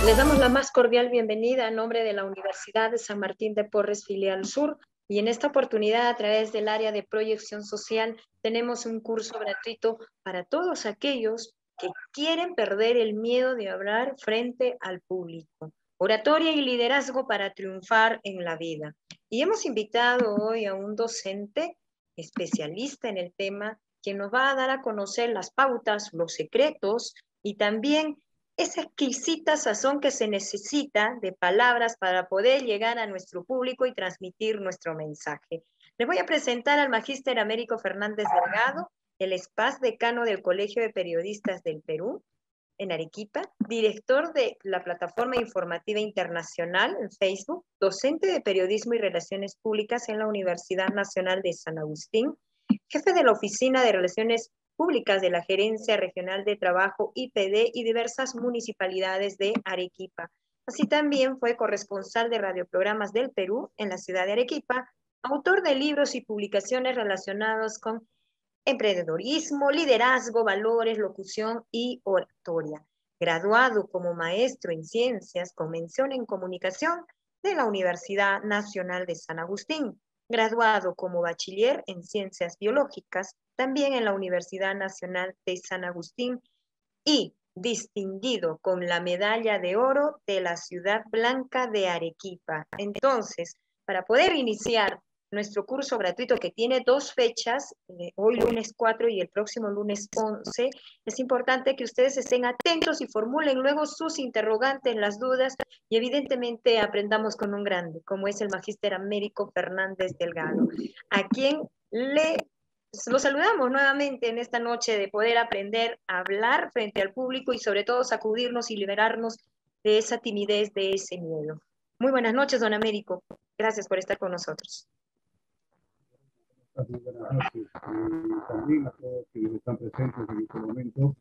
Les damos la más cordial bienvenida a nombre de la Universidad de San Martín de Porres, Filial Sur, y en esta oportunidad, a través del área de proyección social, tenemos un curso gratuito para todos aquellos que quieren perder el miedo de hablar frente al público. Oratoria y liderazgo para triunfar en la vida. Y hemos invitado hoy a un docente especialista en el tema, que nos va a dar a conocer las pautas, los secretos y también esa exquisita sazón que se necesita de palabras para poder llegar a nuestro público y transmitir nuestro mensaje. Les voy a presentar al Magíster Américo Fernández Delgado, el ex decano del Colegio de Periodistas del Perú, en Arequipa, director de la Plataforma Informativa Internacional en Facebook, docente de Periodismo y Relaciones Públicas en la Universidad Nacional de San Agustín, jefe de la Oficina de Relaciones Públicas de la Gerencia Regional de Trabajo IPD y diversas municipalidades de Arequipa. Así también fue corresponsal de radioprogramas del Perú en la ciudad de Arequipa, autor de libros y publicaciones relacionados con emprendedorismo, liderazgo, valores, locución y oratoria. Graduado como maestro en ciencias con mención en comunicación de la Universidad Nacional de San Agustín. Graduado como bachiller en ciencias biológicas, también en la Universidad Nacional de San Agustín, y distinguido con la medalla de oro de la Ciudad Blanca de Arequipa. Entonces, para poder iniciar nuestro curso gratuito, que tiene 2 fechas, hoy lunes 4 y el próximo lunes 11, es importante que ustedes estén atentos y formulen luego sus interrogantes, las dudas, y evidentemente aprendamos con un grande, como es el Magíster Américo Fernández Delgado, a quien lo saludamos nuevamente en esta noche de poder aprender a hablar frente al público y sobre todo sacudirnos y liberarnos de esa timidez, de ese miedo. Muy buenas noches, don Américo. Gracias por estar con nosotros. Muy buenas noches. También a todos quienes están presentes en este momento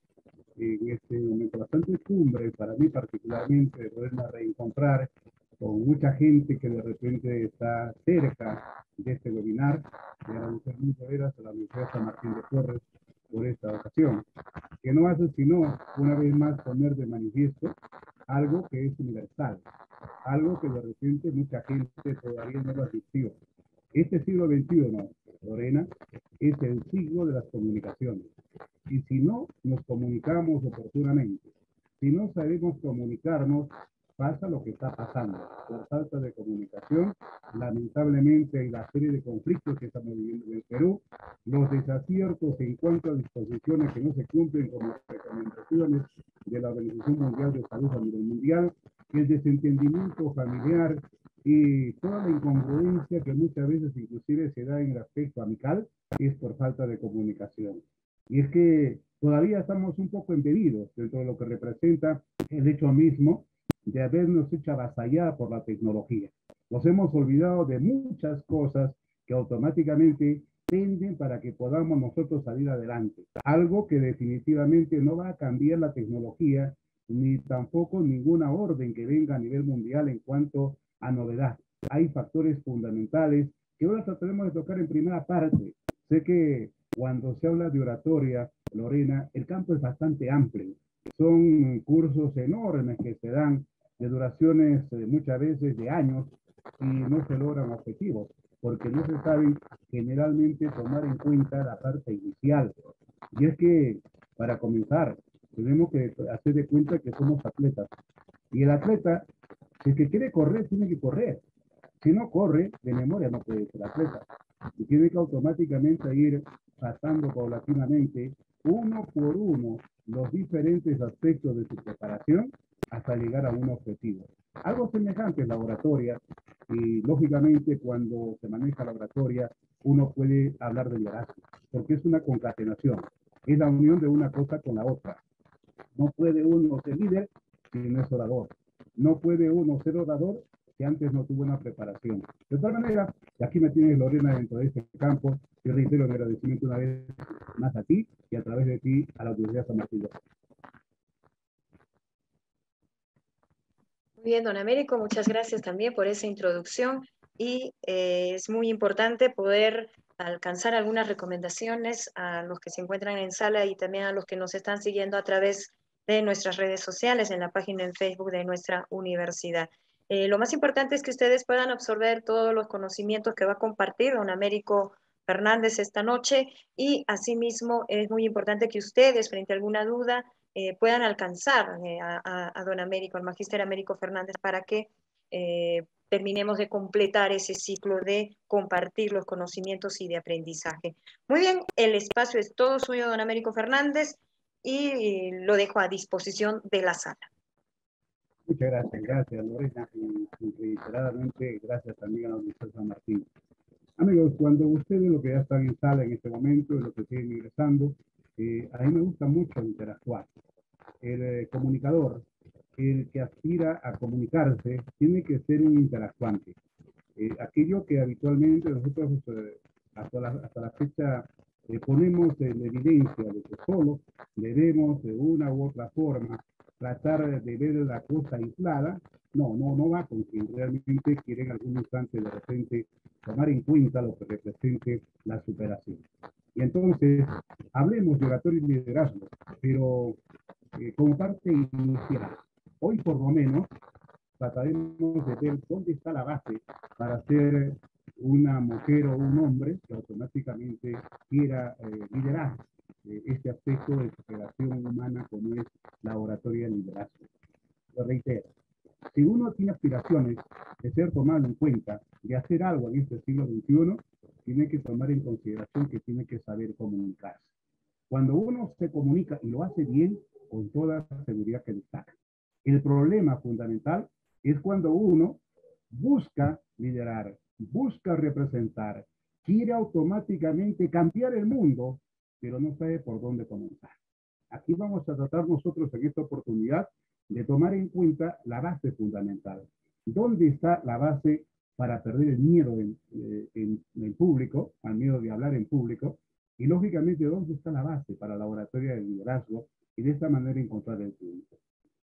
bastante cumbre, para mí particularmente, de poderme reencontrar con mucha gente que de repente está cerca de este webinar, y agradecer muchas veras a la Universidad San Martín de Porres por esta ocasión, que no hace sino, una vez más, poner de manifiesto algo que es universal, algo que de repente mucha gente todavía no lo asistió. Este siglo XXI, Lorena, es el siglo de las comunicaciones. Y si no nos comunicamos oportunamente, si no sabemos comunicarnos, pasa lo que está pasando. Por falta de comunicación, lamentablemente hay la serie de conflictos que estamos viviendo en el Perú, los desaciertos en cuanto a disposiciones que no se cumplen con las recomendaciones de la Organización Mundial de Salud a nivel mundial, el desentendimiento familiar y toda la incongruencia que muchas veces inclusive se da en el aspecto amical, es por falta de comunicación. Y es que todavía estamos un poco embebidos dentro de lo que representa el hecho mismo de habernos hecho avasallar por la tecnología. Nos hemos olvidado de muchas cosas que automáticamente tenden para que podamos nosotros salir adelante. Algo que definitivamente no va a cambiar la tecnología, ni tampoco ninguna orden que venga a nivel mundial en cuanto a novedad. Hay factores fundamentales que ahora trataremos de tocar en primera parte. Sé que cuando se habla de oratoria, Lorena, el campo es bastante amplio. Son cursos enormes que se dan de duraciones muchas veces de años y no se logran objetivos, porque no se sabe generalmente tomar en cuenta la parte inicial. Y es que, para comenzar, tenemos que hacer de cuenta que somos atletas. Y el atleta, si es que quiere correr, tiene que correr. Si no corre, de memoria no puede ser atleta. Y tiene que automáticamente ir pasando paulatinamente, uno por uno, los diferentes aspectos de su preparación hasta llegar a un objetivo. Algo semejante es la oratoria, y lógicamente cuando se maneja la oratoria, uno puede hablar de liderazgo, porque es una concatenación, es la unión de una cosa con la otra. No puede uno ser líder si no es orador. No puede uno ser orador si antes no tuvo una preparación. De tal manera, aquí me tienes, Lorena, dentro de este campo, y reitero mi agradecimiento una vez más a ti y a través de ti a la Universidad San Martín. Muy bien, don Américo, muchas gracias también por esa introducción, y es muy importante poder alcanzar algunas recomendaciones a los que se encuentran en sala y también a los que nos están siguiendo a través de nuestras redes sociales, en la página en Facebook de nuestra universidad. Lo más importante es que ustedes puedan absorber todos los conocimientos que va a compartir don Américo Fernández esta noche, y asimismo es muy importante que ustedes, frente a alguna duda, puedan alcanzar a don Américo, al magíster Américo Fernández, para que terminemos de completar ese ciclo de compartir los conocimientos y de aprendizaje. Muy bien, el espacio es todo suyo, don Américo Fernández, y lo dejo a disposición de la sala. Muchas gracias Lorena, y reiteradamente gracias también a la Universidad San Martín. Amigos, cuando ustedes lo que ya están en sala en este momento, lo que siguen ingresando, a mí me gusta mucho interactuar. El comunicador, el que aspira a comunicarse, tiene que ser un interactuante. Aquello que habitualmente nosotros hasta la fecha ponemos en evidencia de que solo debemos de una u otra forma tratar de ver la cosa aislada, no va con quien realmente quiere en algún instante de repente tomar en cuenta lo que represente la superación. Y entonces, hablemos de oratorio y liderazgo, pero como parte inicial. Hoy por lo menos trataremos de ver dónde está la base para ser una mujer o un hombre que automáticamente quiera liderar este aspecto de superación humana como es la oratoria del liderazgo. Lo reitero, si uno tiene aspiraciones de ser tomado en cuenta, de hacer algo en este siglo XXI, tiene que tomar en consideración que tiene que saber comunicarse. Cuando uno se comunica y lo hace bien, con toda seguridad que destaca. El problema fundamental es cuando uno busca liderar, busca representar, quiere automáticamente cambiar el mundo, pero no sabe por dónde comenzar. Aquí vamos a tratar nosotros en esta oportunidad de tomar en cuenta la base fundamental. ¿Dónde está la base para perder el miedo en público, al miedo de hablar en público? Y lógicamente, ¿dónde está la base para la oratoria del liderazgo? Y de esta manera encontrar el público.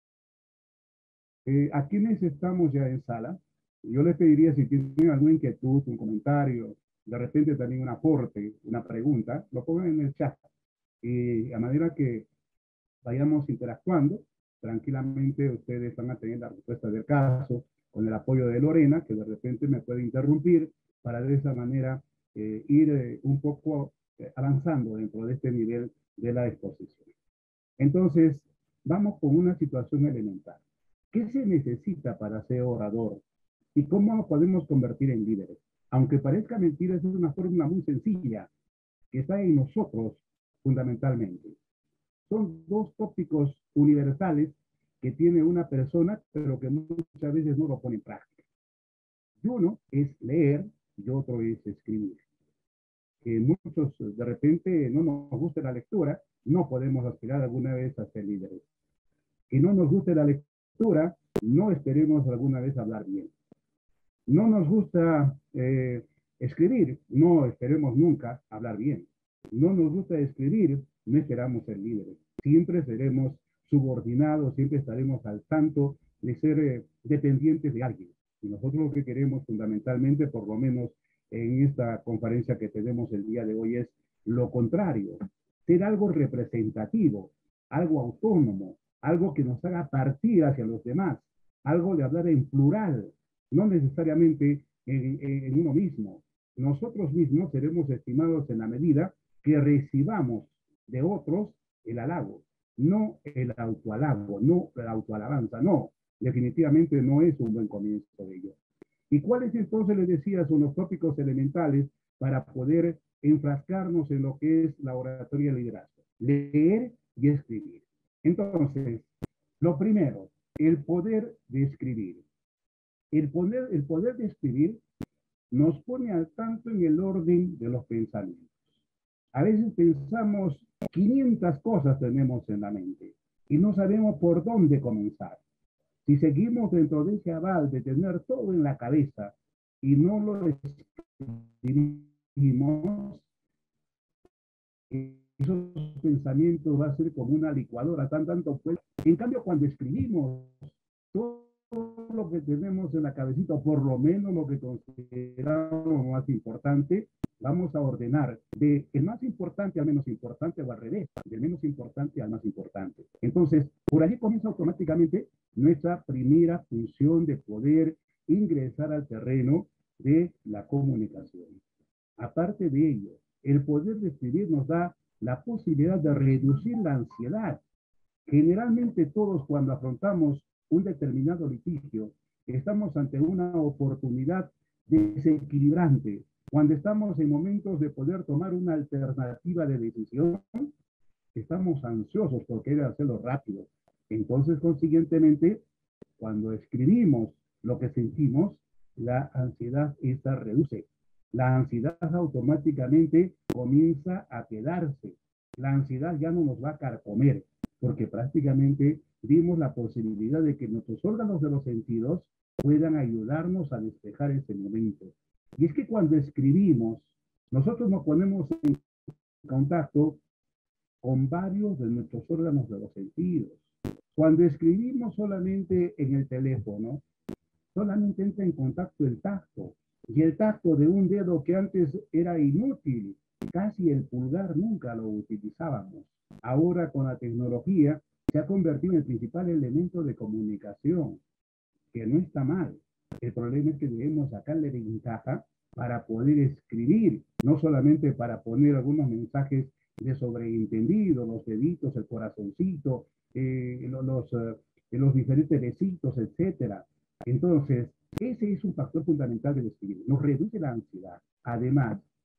A quienes estamos ya en sala, yo les pediría si tienen alguna inquietud, un comentario, de repente también un aporte, una pregunta, lo pongan en el chat. A manera que vayamos interactuando, tranquilamente ustedes van a tener la respuesta del caso, con el apoyo de Lorena, que de repente me puede interrumpir, para de esa manera ir un poco avanzando dentro de este nivel de la exposición. Entonces, vamos con una situación elemental. ¿Qué se necesita para ser orador? ¿Y cómo nos podemos convertir en líderes? Aunque parezca mentira, es una fórmula muy sencilla que está en nosotros fundamentalmente. Son dos tópicos universales que tiene una persona, pero que muchas veces no lo pone en práctica. Y uno es leer y otro es escribir. Muchos de repente no nos gusta la lectura, no podemos aspirar alguna vez a ser líderes. Que no nos guste la lectura, no esperemos alguna vez hablar bien. No nos gusta escribir, no esperemos nunca hablar bien. No nos gusta escribir, no esperamos ser líderes. Siempre seremos subordinados, siempre estaremos al tanto de ser dependientes de alguien. Y nosotros lo que queremos fundamentalmente, por lo menos en esta conferencia que tenemos el día de hoy, es lo contrario. Ser algo representativo, algo autónomo, algo que nos haga partir hacia los demás, algo de hablar en plural, no necesariamente en uno mismo. Nosotros mismos seremos estimados en la medida que recibamos de otros el halago, no el autohalago, no la autoalabanza, no, definitivamente no es un buen comienzo de ello. ¿Y cuáles entonces, les decía, son los tópicos elementales para poder enfrascarnos en lo que es la oratoria liderazgo? Leer y escribir. Entonces, lo primero, el poder de escribir. El poder de escribir nos pone al tanto en el orden de los pensamientos. A veces pensamos 500 cosas tenemos en la mente y no sabemos por dónde comenzar. Si seguimos dentro de ese aval de tener todo en la cabeza y no lo escribimos, esos pensamientos va a ser como una licuadora, tanto pues. En cambio, cuando escribimos, todo lo que tenemos en la cabecita, o por lo menos lo que consideramos más importante, vamos a ordenar de el más importante al menos importante o al revés, del menos importante al más importante. Entonces, por allí comienza automáticamente nuestra primera función de poder ingresar al terreno de la comunicación. Aparte de ello, el poder de escribir nos da la posibilidad de reducir la ansiedad. Generalmente todos cuando afrontamos un determinado litigio, estamos ante una oportunidad desequilibrante. Cuando estamos en momentos de poder tomar una alternativa de decisión, estamos ansiosos porque querer hacerlo rápido. Entonces, consiguientemente, cuando escribimos lo que sentimos, la ansiedad esta reduce. La ansiedad automáticamente comienza a quedarse. La ansiedad ya no nos va a carcomer, porque prácticamente dimos la posibilidad de que nuestros órganos de los sentidos puedan ayudarnos a despejar ese momento. Y es que cuando escribimos, nosotros nos ponemos en contacto con varios de nuestros órganos de los sentidos. Cuando escribimos solamente en el teléfono, solamente entra en contacto el tacto. Y el tacto de un dedo que antes era inútil, casi el pulgar nunca lo utilizábamos. Ahora con la tecnología se ha convertido en el principal elemento de comunicación, que no está mal. El problema es que debemos sacarle ventaja para poder escribir, no solamente para poner algunos mensajes de sobreentendido, los deditos, el corazoncito, los diferentes besitos, etcétera. Entonces, ese es un factor fundamental del escribir. Nos reduce la ansiedad. Además,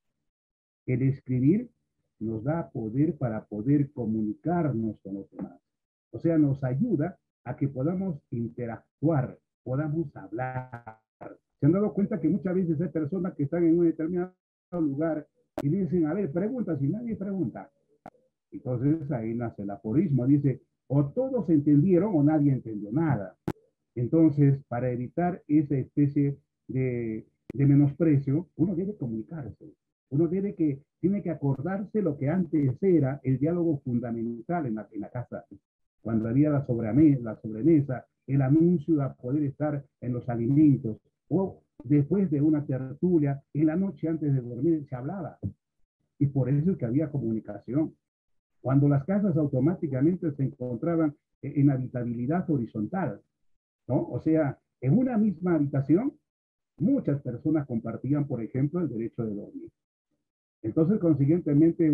el escribir nos da poder para poder comunicarnos con los demás. O sea, nos ayuda a que podamos interactuar, podamos hablar. ¿Se han dado cuenta que muchas veces hay personas que están en un determinado lugar y dicen, a ver, pregunta, si nadie pregunta? Entonces ahí nace el aforismo, dice, o todos entendieron o nadie entendió nada. Entonces, para evitar esa especie de menosprecio, uno debe comunicarse. Uno tiene que acordarse lo que antes era el diálogo fundamental en la casa. Cuando había la sobremesa, el anuncio de poder estar en los alimentos, o después de una tertulia, en la noche antes de dormir se hablaba. Y por eso es que había comunicación. Cuando las casas automáticamente se encontraban en habitabilidad horizontal, ¿no? O sea, en una misma habitación, muchas personas compartían, por ejemplo, el derecho de dormir. Entonces, consiguientemente,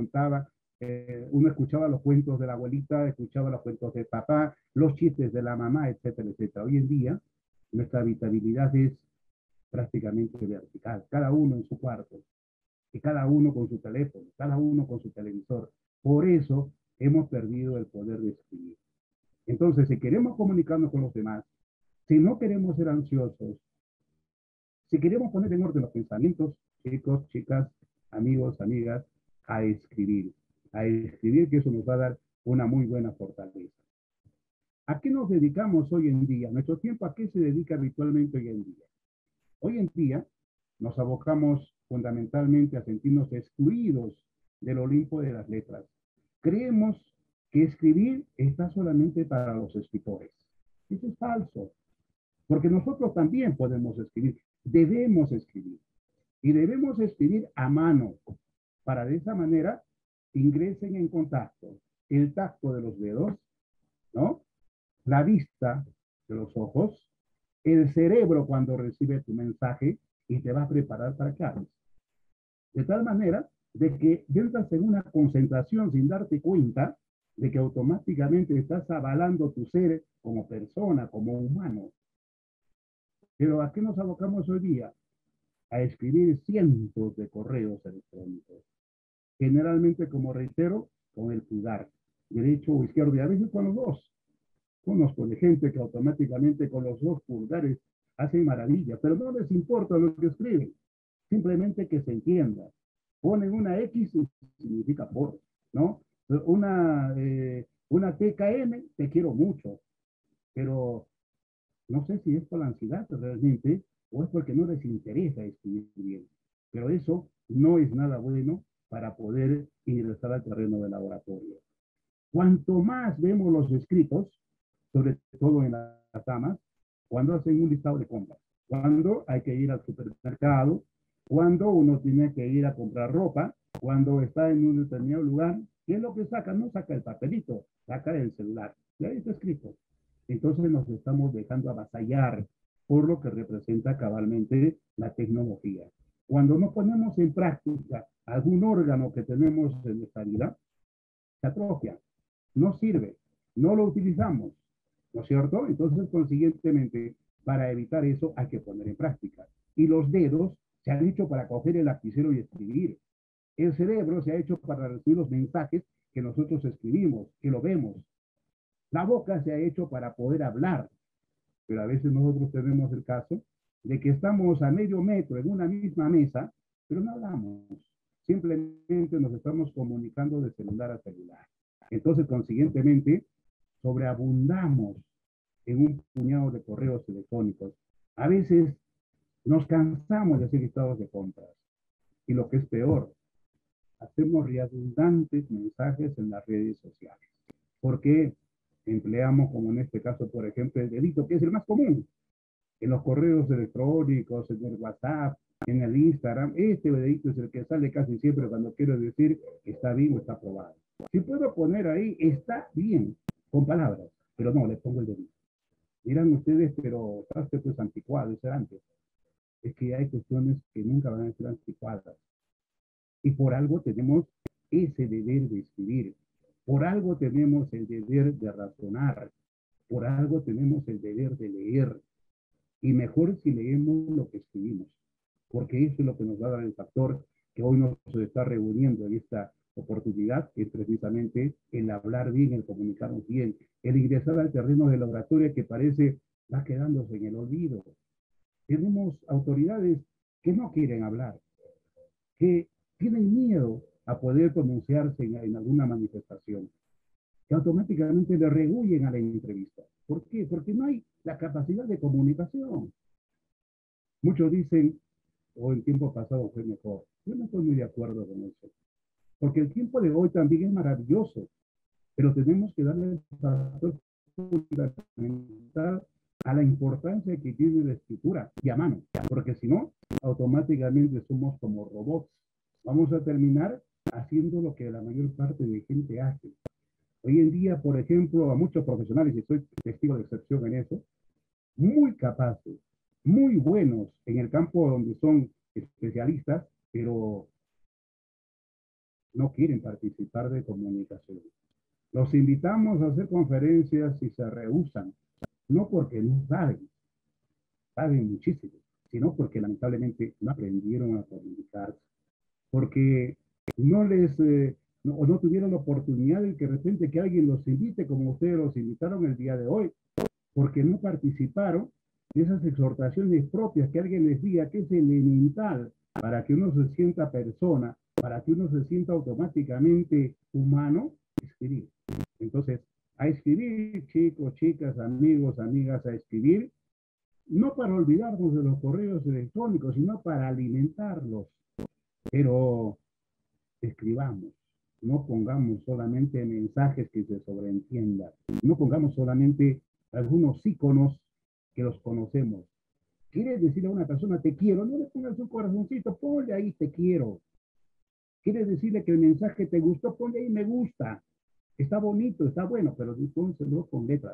uno escuchaba los cuentos de la abuelita, escuchaba los cuentos de papá, los chistes de la mamá, etcétera, etcétera. Hoy en día, nuestra habitabilidad es prácticamente vertical, cada uno en su cuarto, y cada uno con su teléfono, cada uno con su televisor. Por eso hemos perdido el poder de escribir. Entonces, si queremos comunicarnos con los demás, si no queremos ser ansiosos, si queremos poner en orden los pensamientos, chicos, chicas, amigos, amigas, a escribir, que eso nos va a dar una muy buena fortaleza. ¿A qué nos dedicamos hoy en día? Nuestro tiempo, ¿a qué se dedica habitualmente hoy en día? Hoy en día nos abocamos fundamentalmente a sentirnos excluidos del Olimpo de las letras. Creemos que escribir está solamente para los escritores. Eso es falso, porque nosotros también podemos escribir, debemos escribir, y debemos escribir a mano, para de esa manera ingresen en contacto el tacto de los dedos, ¿no? La vista de los ojos, el cerebro cuando recibe tu mensaje y te va a preparar para que hables. De tal manera de que entras en una concentración sin darte cuenta de que automáticamente estás avalando tu ser como persona, como humano. Pero ¿a qué nos abocamos hoy día? A escribir cientos de correos electrónicos. Generalmente, como reitero, con el pulgar, derecho o izquierdo, y a veces con los dos. Conozco de gente que automáticamente con los dos pulgares hacen maravillas, pero no les importa lo que escriben, simplemente que se entienda. Ponen una X y significa por, ¿no? Una TKM, te quiero mucho, pero no sé si es por la ansiedad realmente o es porque no les interesa escribir bien. Pero eso no es nada bueno para poder ingresar al terreno del laboratorio. Cuanto más vemos los escritos, sobre todo en las damas, cuando hacen un listado de compras, cuando hay que ir al supermercado, cuando uno tiene que ir a comprar ropa, cuando está en un determinado lugar. ¿Qué es lo que saca? No saca el papelito, saca el celular. Y ahí está escrito. Entonces nos estamos dejando avasallar por lo que representa cabalmente la tecnología. Cuando no ponemos en práctica algún órgano que tenemos en nuestra vida, se atrofia, no sirve, no lo utilizamos, ¿no es cierto? Entonces, consiguientemente, para evitar eso hay que poner en práctica. Y los dedos se han hecho para coger el lapicero y escribir. El cerebro se ha hecho para recibir los mensajes que nosotros escribimos, que lo vemos. La boca se ha hecho para poder hablar, pero a veces nosotros tenemos el caso de que estamos a medio metro en una misma mesa, pero no hablamos. Simplemente nos estamos comunicando de celular a celular. Entonces, consiguientemente, sobreabundamos en un puñado de correos electrónicos. A veces nos cansamos de hacer listados de compras. Y lo que es peor, hacemos redundantes mensajes en las redes sociales. Porque empleamos, como en este caso, por ejemplo, el dedito, que es el más común, en los correos electrónicos, en el WhatsApp, en el Instagram. Este dedito es el que sale casi siempre cuando quiero decir que está bien o está aprobado. Si puedo poner ahí, está bien, con palabras, pero no, le pongo el dedito. Dirán ustedes, pero traste pues anticuado, eso era antes. Es que hay cuestiones que nunca van a ser anticuadas. Y por algo tenemos ese deber de escribir. Por algo tenemos el deber de razonar. Por algo tenemos el deber de leer. Y mejor si leemos lo que escribimos. Porque eso es lo que nos va a dar el factor que hoy nos está reuniendo en esta oportunidad, que es precisamente el hablar bien, el comunicarnos bien, el ingresar al terreno de la oratoria que parece va quedándose en el olvido. Tenemos autoridades que no quieren hablar, que tienen miedo a poder pronunciarse en alguna manifestación, que automáticamente le rehuyen a la entrevista. ¿Por qué? Porque no hay la capacidad de comunicación. Muchos dicen, o el tiempo pasado fue mejor. Yo no estoy muy de acuerdo con eso. Porque el tiempo de hoy también es maravilloso, pero tenemos que darle el factor fundamental a la importancia que tiene la escritura y a mano, porque si no, automáticamente somos como robots. Vamos a terminar haciendo lo que la mayor parte de gente hace. Hoy en día, por ejemplo, a muchos profesionales, y soy testigo de excepción en eso, muy capaces, muy buenos en el campo donde son especialistas, pero no quieren participar de comunicación. Los invitamos a hacer conferencias y se rehúsan, no porque no saben, saben muchísimo, sino porque lamentablemente no aprendieron a comunicarse, porque no les, no tuvieron la oportunidad de que de repente que alguien los invite como ustedes los invitaron el día de hoy, porque no participaron de esas exhortaciones propias que alguien les diga que es elemental para que uno se sienta persona, para que uno se sienta automáticamente humano, escribir. Entonces, a escribir, chicos, chicas, amigos, amigas, a escribir, no para olvidarnos de los correos electrónicos, sino para alimentarlos. Pero escribamos, no pongamos solamente mensajes que se sobreentiendan, no pongamos solamente algunos íconos que los conocemos. ¿Quieres decirle a una persona te quiero? No le pongas un corazoncito, ponle ahí te quiero. ¿Quieres decirle que el mensaje te gustó? Ponle ahí me gusta. Está bonito, está bueno, pero pónselo con letras.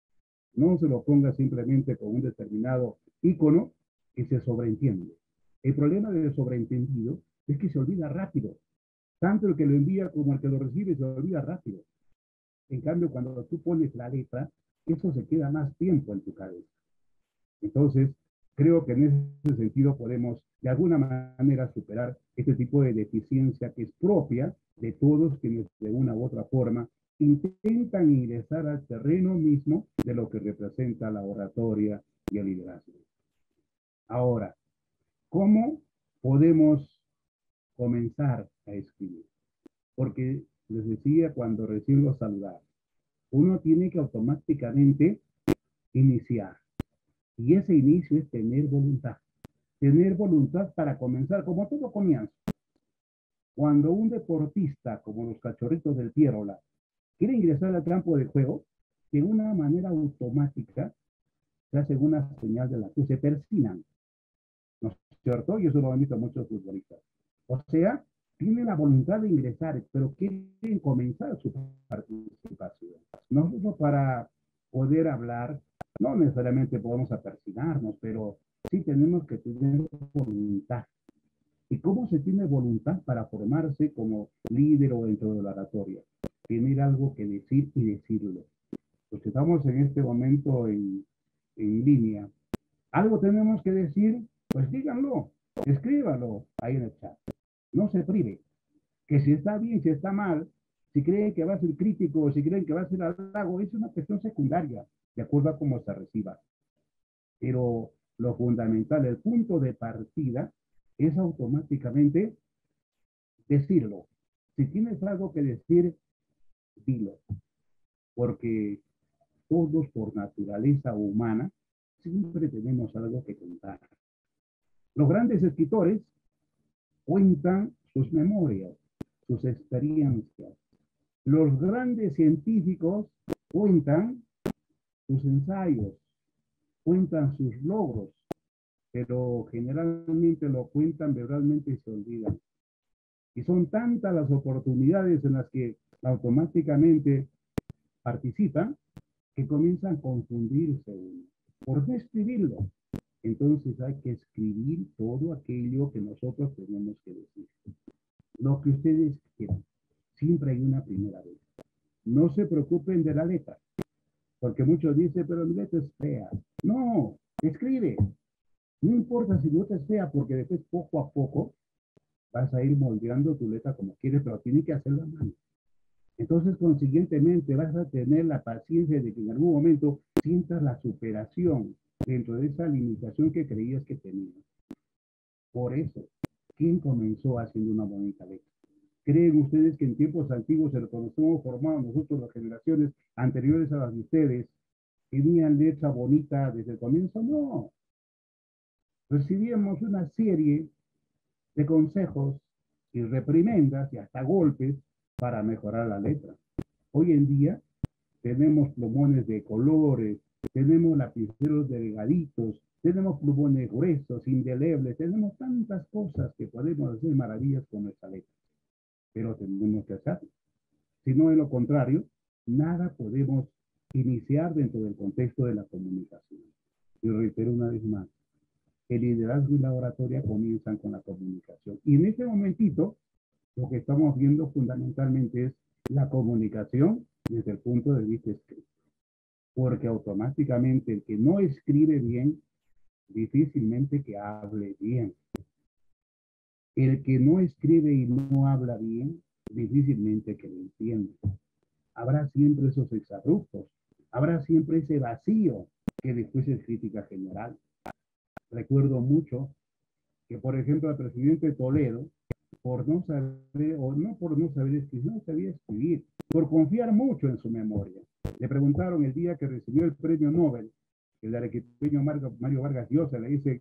No se lo ponga simplemente con un determinado ícono que se sobreentiende. El problema del sobreentendido es que se olvida rápido. Tanto el que lo envía como el que lo recibe se olvida rápido. En cambio, cuando tú pones la letra, eso se queda más tiempo en tu cabeza. Entonces, creo que en ese sentido podemos de alguna manera superar este tipo de deficiencia que es propia de todos quienes de una u otra forma intentan ingresar al terreno mismo de lo que representa la oratoria y el liderazgo. Ahora, ¿cómo podemos comenzar a escribir? Porque les decía cuando recién los saludaba, uno tiene que automáticamente iniciar. Y ese inicio es tener voluntad. Tener voluntad para comenzar, como todo comienza. Cuando un deportista, como los cachorritos del Pierola, quiere ingresar al campo de juego, de una manera automática se hacen una señal de la cruz, se persinan, ¿no es cierto? Y eso lo han visto muchos futbolistas. O sea, tienen la voluntad de ingresar, pero quieren comenzar su participación. Nosotros para poder hablar, no necesariamente podemos apersinarnos, pero sí tenemos que tener voluntad. ¿Y cómo se tiene voluntad para formarse como líder o dentro de la oratoria? Tener algo que decir y decirlo. Los que estamos en este momento en línea, algo tenemos que decir, pues díganlo, escríbanlo ahí en el chat. No se prive, que si está bien, si está mal, si creen que va a ser crítico o si creen que va a ser halago, es una cuestión secundaria, de acuerdo a cómo se reciba. Pero lo fundamental, el punto de partida, es automáticamente decirlo. Si tienes algo que decir, dilo. Porque todos por naturaleza humana siempre tenemos algo que contar. Los grandes escritores cuentan sus memorias, sus experiencias. Los grandes científicos cuentan sus ensayos, cuentan sus logros, pero generalmente lo cuentan verbalmente y se olvidan. Y son tantas las oportunidades en las que automáticamente participan que comienzan a confundirse por no escribirlo. Entonces hay que escribir todo aquello que nosotros tenemos que decir. Lo que ustedes quieran. Siempre hay una primera vez. No se preocupen de la letra, porque muchos dicen, pero mi letra es fea. No, escribe. No importa si tu letra es fea, porque después poco a poco vas a ir moldeando tu letra como quieres, pero tienes que hacerlo a mano. Entonces, consiguientemente, vas a tener la paciencia de que en algún momento sientas la superación dentro de esa limitación que creías que tenías. Por eso, ¿quién comenzó haciendo una bonita letra? ¿Creen ustedes que en tiempos antiguos, en los que nos hemos formado nosotros, las generaciones anteriores a las de ustedes, tenían letra bonita desde el comienzo? No. Recibíamos una serie de consejos y reprimendas y hasta golpes para mejorar la letra. Hoy en día tenemos plumones de colores, tenemos lapiceros delgaditos, tenemos plumones gruesos, indelebles, tenemos tantas cosas que podemos hacer maravillas con nuestra letra. Pero tenemos que hacerlo. Si no, de lo contrario, nada podemos iniciar dentro del contexto de la comunicación. Y reitero una vez más, el liderazgo y la oratoria comienzan con la comunicación. Y en este momentito, lo que estamos viendo fundamentalmente es la comunicación desde el punto de vista escrito. Porque automáticamente el que no escribe bien, difícilmente que hable bien. El que no escribe y no habla bien, difícilmente que lo entienda. Habrá siempre esos exabruptos, habrá siempre ese vacío que después es crítica general. Recuerdo mucho que, por ejemplo, el presidente Toledo, por no saber, o no por no saber escribir, no sabía escribir, por confiar mucho en su memoria. Le preguntaron el día que recibió el premio Nobel, el arequipeño Mario Vargas Llosa, le dice,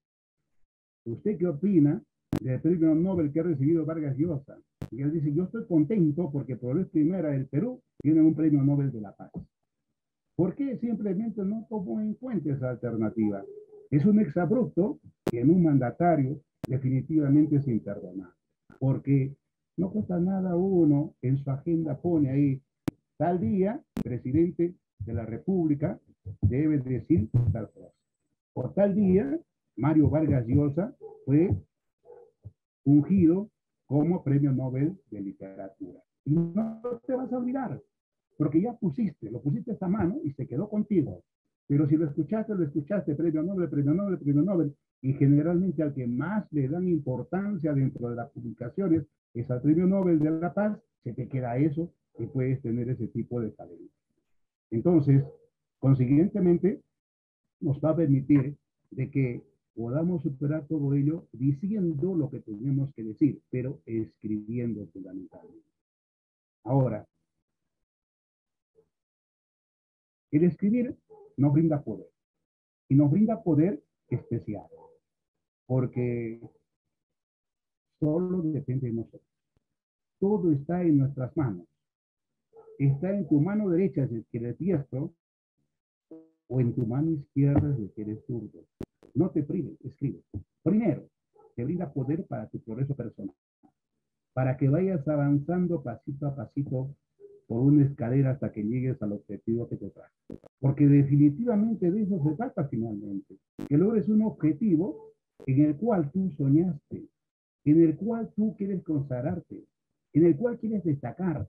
¿usted qué opina del premio Nobel que ha recibido Vargas Llosa? Y él dice, yo estoy contento porque por vez primera del Perú tiene un premio Nobel de la Paz. ¿Por qué simplemente no tomó en cuenta esa alternativa? Es un exabrupto que en un mandatario definitivamente es imperdonable. Porque no cuesta nada uno, en su agenda pone ahí, tal día, presidente de la República debe decir tal cosa. O tal día, Mario Vargas Llosa fue ungido como premio Nobel de Literatura. Y no te vas a olvidar, porque ya lo pusiste a mano y se quedó contigo. Pero si lo escuchaste, premio Nobel, premio Nobel, premio Nobel, y generalmente al que más le dan importancia dentro de las publicaciones es al premio Nobel de la Paz, se te queda eso y puedes tener ese tipo de talento. Entonces, consiguientemente, nos va a permitir de que podamos superar todo ello diciendo lo que tenemos que decir, pero escribiendo fundamentalmente. Ahora, el escribir nos brinda poder, y nos brinda poder especial, porque solo depende de nosotros. Todo está en nuestras manos. Está en tu mano derecha, si es que eres diestro, o en tu mano izquierda de que eres zurdo. No te prives, escribe. Primero, te brinda poder para tu progreso personal, para que vayas avanzando pasito a pasito por una escalera hasta que llegues al objetivo que te trae. Porque definitivamente de eso se trata finalmente, que logres un objetivo en el cual tú soñaste, en el cual tú quieres consagrarte, en el cual quieres destacar.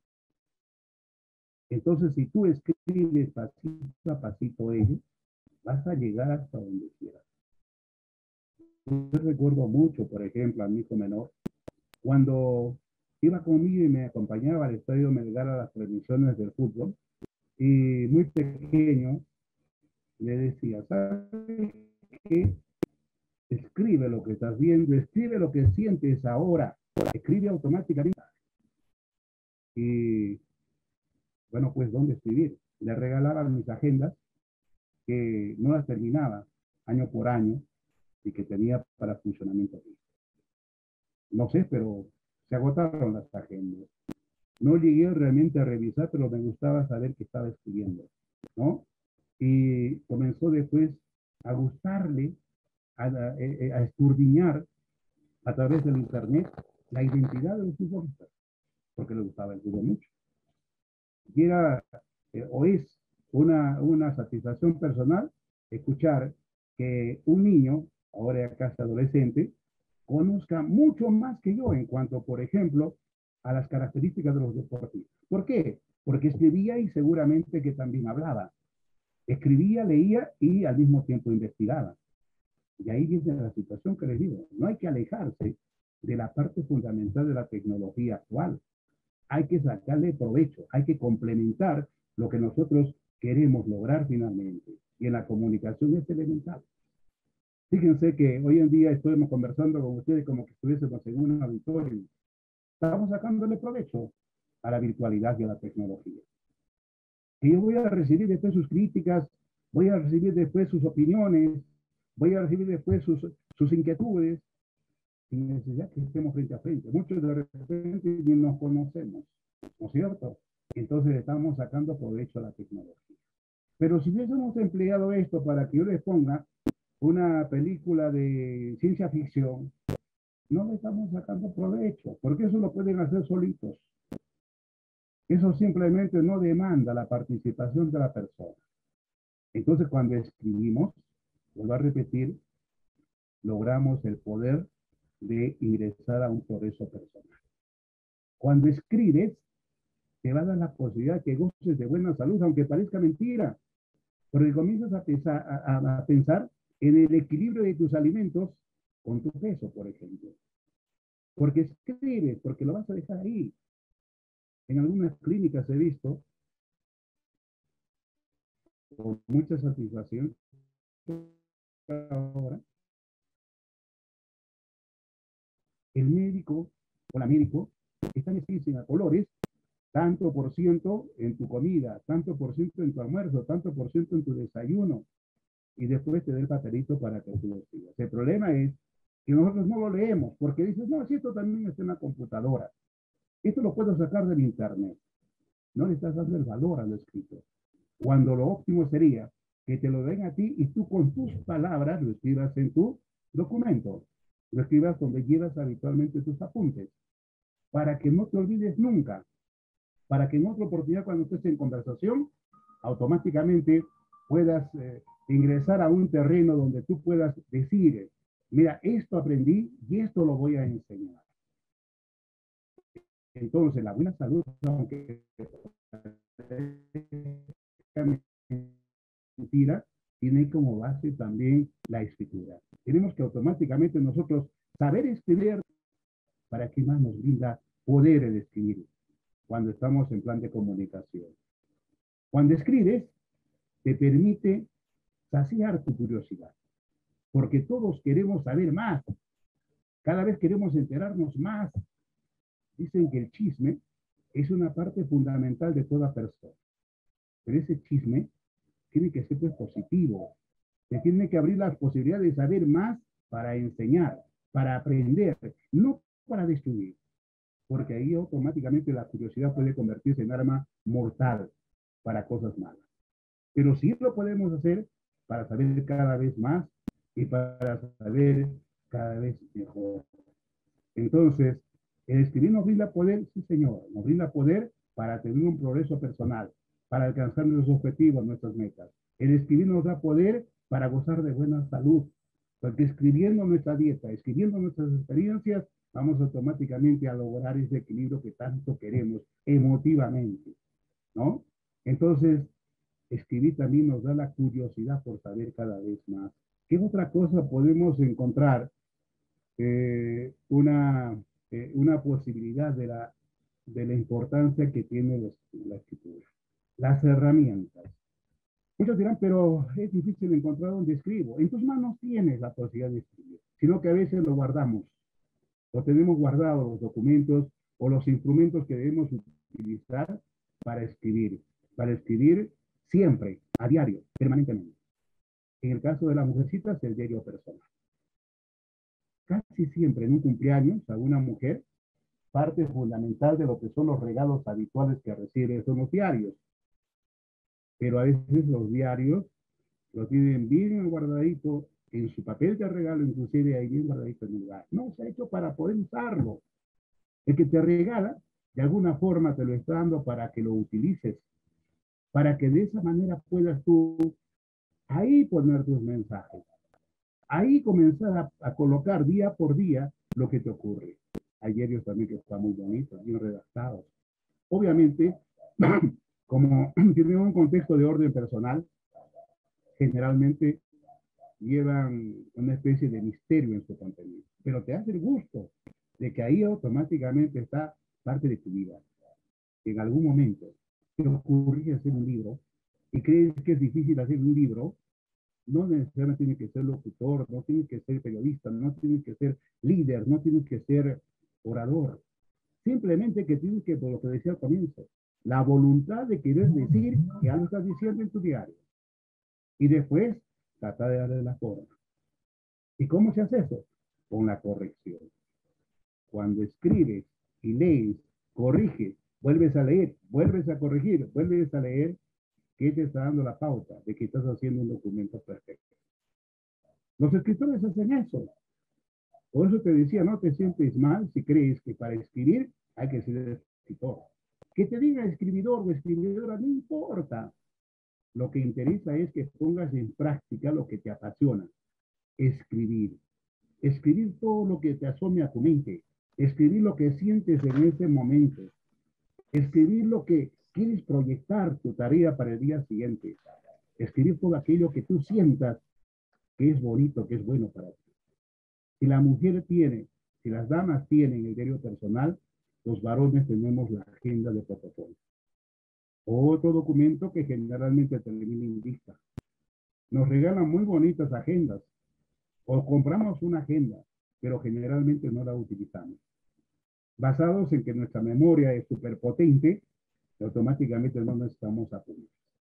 Entonces, si tú escribes pasito a pasito ello, vas a llegar hasta donde quieras. Yo recuerdo mucho, por ejemplo, a mi hijo menor, cuando iba conmigo y me acompañaba al Estadio Melgar a las transmisiones del fútbol, y muy pequeño le decía, ¿sabes qué? Escribe lo que estás viendo, escribe lo que sientes ahora, escribe automáticamente. Y bueno, pues ¿dónde escribir? Le regalaba mis agendas que no las terminaba año por año y que tenía para funcionamiento. No sé, pero se agotaron las agendas. No llegué realmente a revisar, pero me gustaba saber que estaba escribiendo, ¿no? Y comenzó después a gustarle, a escudriñar a través del internet la identidad de los futbolistas, porque le gustaba el fútbol mucho. Y era, o es una satisfacción personal escuchar que un niño, ahora ya casi adolescente, conozca mucho más que yo en cuanto, por ejemplo, a las características de los deportistas. ¿Por qué? Porque escribía y seguramente que también hablaba. Escribía, leía y al mismo tiempo investigaba. Y ahí viene la situación que les digo. No hay que alejarse de la parte fundamental de la tecnología actual. Hay que sacarle provecho, hay que complementar lo que nosotros queremos lograr finalmente. Y en la comunicación es elemental. Fíjense que hoy en día estamos conversando con ustedes como que estuviésemos en un auditorio. Estamos sacándole provecho a la virtualidad y a la tecnología. Y yo voy a recibir después sus críticas, voy a recibir después sus opiniones, voy a recibir después sus inquietudes, sin necesidad que estemos frente a frente. Muchos de repente ni nos conocemos, ¿no es cierto? Entonces estamos sacando provecho a la tecnología. Pero si hubiésemos empleado esto para que yo les ponga una película de ciencia ficción, no le estamos sacando provecho, porque eso lo pueden hacer solitos. Eso simplemente no demanda la participación de la persona. Entonces, cuando escribimos, vuelvo a repetir, logramos el poder de ingresar a un progreso personal. Cuando escribes, te va a dar la posibilidad que goces de buena salud, aunque parezca mentira, porque comienzas a pensar en el equilibrio de tus alimentos con tu peso, por ejemplo. Porque escribes, porque lo vas a dejar ahí. En algunas clínicas he visto con mucha satisfacción ahora, el médico o la médico están escritos a colores, tanto por ciento en tu comida, tanto por ciento en tu almuerzo, tanto por ciento en tu desayuno, y después te da el papelito para que tú lo escribas. El problema es que nosotros no lo leemos, porque dices, no, si esto también está en la computadora, esto lo puedo sacar del internet. No le estás dando el valor a lo escrito. Cuando lo óptimo sería que te lo den a ti y tú con tus palabras lo escribas en tu documento, lo escribas donde llevas habitualmente tus apuntes, para que no te olvides nunca, para que en otra oportunidad cuando estés en conversación, automáticamente puedas ingresar a un terreno donde tú puedas decir, mira, esto aprendí y esto lo voy a enseñar. Entonces, la buena salud, aunque mentira, tiene como base también la escritura. Tenemos que automáticamente nosotros saber escribir para que más nos brinda poder de escribir cuando estamos en plan de comunicación. Cuando escribes, te permite saciar tu curiosidad, porque todos queremos saber más, cada vez queremos enterarnos más. Dicen que el chisme es una parte fundamental de toda persona, pero ese chisme tiene que ser pues, positivo, te tiene que abrir las posibilidades de saber más para enseñar, para aprender, no para destruir, porque ahí automáticamente la curiosidad puede convertirse en arma mortal para cosas malas. pero sí lo podemos hacer para saber cada vez más y para saber cada vez mejor. Entonces, el escribir nos brinda poder, sí señor, nos brinda poder para tener un progreso personal, para alcanzar nuestros objetivos, nuestras metas. El escribir nos da poder para gozar de buena salud, porque escribiendo nuestra dieta, escribiendo nuestras experiencias, vamos automáticamente a lograr ese equilibrio que tanto queremos emotivamente, ¿no? Entonces, escribir también nos da la curiosidad por saber cada vez más. ¿Qué otra cosa podemos encontrar? eh, una, una posibilidad de la importancia que tiene la escritura. Las herramientas. Muchos dirán, pero es difícil encontrar donde escribo. En tus manos tienes la posibilidad de escribir, sino que a veces lo guardamos, o tenemos guardados los documentos o los instrumentos que debemos utilizar para escribir siempre, a diario, permanentemente. En el caso de las mujercitas, el diario personal. Casi siempre en un cumpleaños a una mujer, parte fundamental de lo que son los regalos habituales que recibe son los diarios. Pero a veces los diarios lo tienen bien guardadito en su papel de regalo, inclusive ahí bien guardadito en el lugar. No, se ha hecho para poder usarlo. El que te regala, de alguna forma te lo está dando para que lo utilices, para que de esa manera puedas tú ahí poner tus mensajes, ahí comenzar a colocar día por día lo que te ocurre. Hay diarios también que están muy bonitos, bien redactados. Obviamente, como tienen un contexto de orden personal, generalmente llevan una especie de misterio en su contenido, pero te hace el gusto de que ahí automáticamente está parte de tu vida. En algún momento te ocurrió hacer un libro y crees que es difícil hacer un libro, no necesariamente tiene que ser locutor, no tiene que ser periodista, no tiene que ser líder, no tiene que ser orador. Simplemente que tienes que, por lo que decía al comienzo, la voluntad de querer decir que algo estás diciendo en tu diario. Y después, trata de darle la forma. ¿Y cómo se hace eso? Con la corrección. Cuando escribes y lees, corriges, vuelves a leer, vuelves a corregir, vuelves a leer, ¿qué te está dando la pauta de que estás haciendo un documento perfecto? Los escritores hacen eso. Por eso te decía, no te sientes mal si crees que para escribir hay que ser escritor. Que te diga escribidor o escribidora, no importa. Lo que interesa es que pongas en práctica lo que te apasiona. Escribir. Escribir todo lo que te asome a tu mente. Escribir lo que sientes en ese momento. Escribir lo que quieres proyectar tu tarea para el día siguiente. Escribir todo aquello que tú sientas que es bonito, que es bueno para ti. Si la mujer tiene, si las damas tienen el diario personal, los varones tenemos la agenda de protocolo. Otro documento que generalmente termina en lista. Nos regalan muy bonitas agendas o compramos una agenda, pero generalmente no la utilizamos. Basados en que nuestra memoria es súper potente, automáticamente no necesitamos apuntes.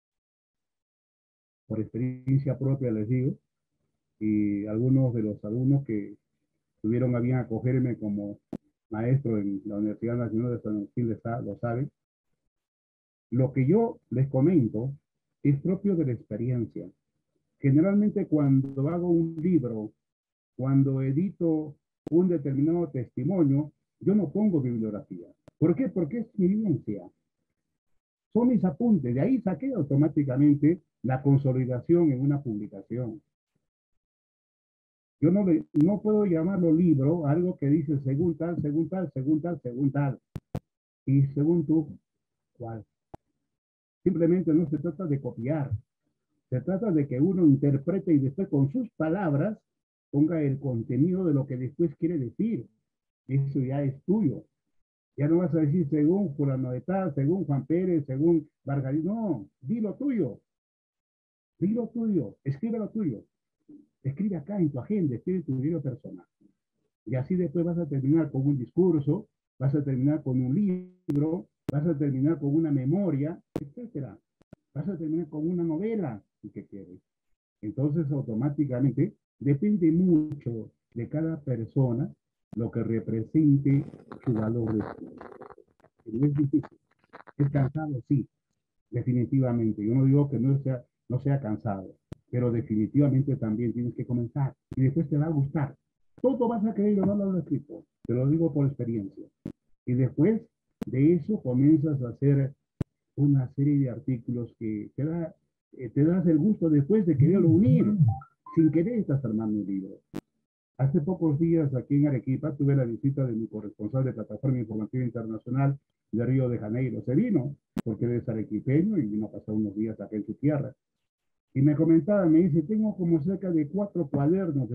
Por experiencia propia les digo, y algunos de los alumnos que tuvieron a bien acogerme como maestro en la Universidad Nacional de San Agustín lo saben. Lo que yo les comento es propio de la experiencia. Generalmente cuando hago un libro, cuando edito un determinado testimonio, yo no pongo bibliografía. ¿Por qué? Porque es mi vivencia. Son mis apuntes. De ahí saqué automáticamente la consolidación en una publicación. Yo no puedo llamarlo libro, algo que dice según tal, según tal, según tal, según tal. Y según tú, ¿cuál? Simplemente no se trata de copiar. Se trata de que uno interprete y después con sus palabras ponga el contenido de lo que después quiere decir. Eso ya es tuyo. Ya no vas a decir según fulano de tal, según Juan Pérez, según Vargas. No, di lo tuyo. Di lo tuyo. Escribe lo tuyo. Escribe acá en tu agenda, escribe tu libro personal. Y así después vas a terminar con un discurso, vas a terminar con un libro, vas a terminar con una memoria, etcétera. Vas a terminar con una novela, si que quieres. Entonces, automáticamente, depende mucho de cada persona lo que represente su valor de estudio. No es difícil. Es cansado, sí, definitivamente. Yo no digo que no sea, no sea cansado, pero definitivamente también tienes que comenzar y después te va a gustar. Todo vas a querer no lo escrito, te lo digo por experiencia. Y después de eso comienzas a hacer una serie de artículos que te das el gusto después de quererlo unir. Sin querer estás armando un libro. Hace pocos días aquí en Arequipa tuve la visita de mi corresponsal de Plataforma Informativa Internacional de Río de Janeiro. Se vino porque él es arequipeño y vino a pasar unos días acá en su tierra. Y me comentaba, me dice, tengo como cerca de 4 cuadernos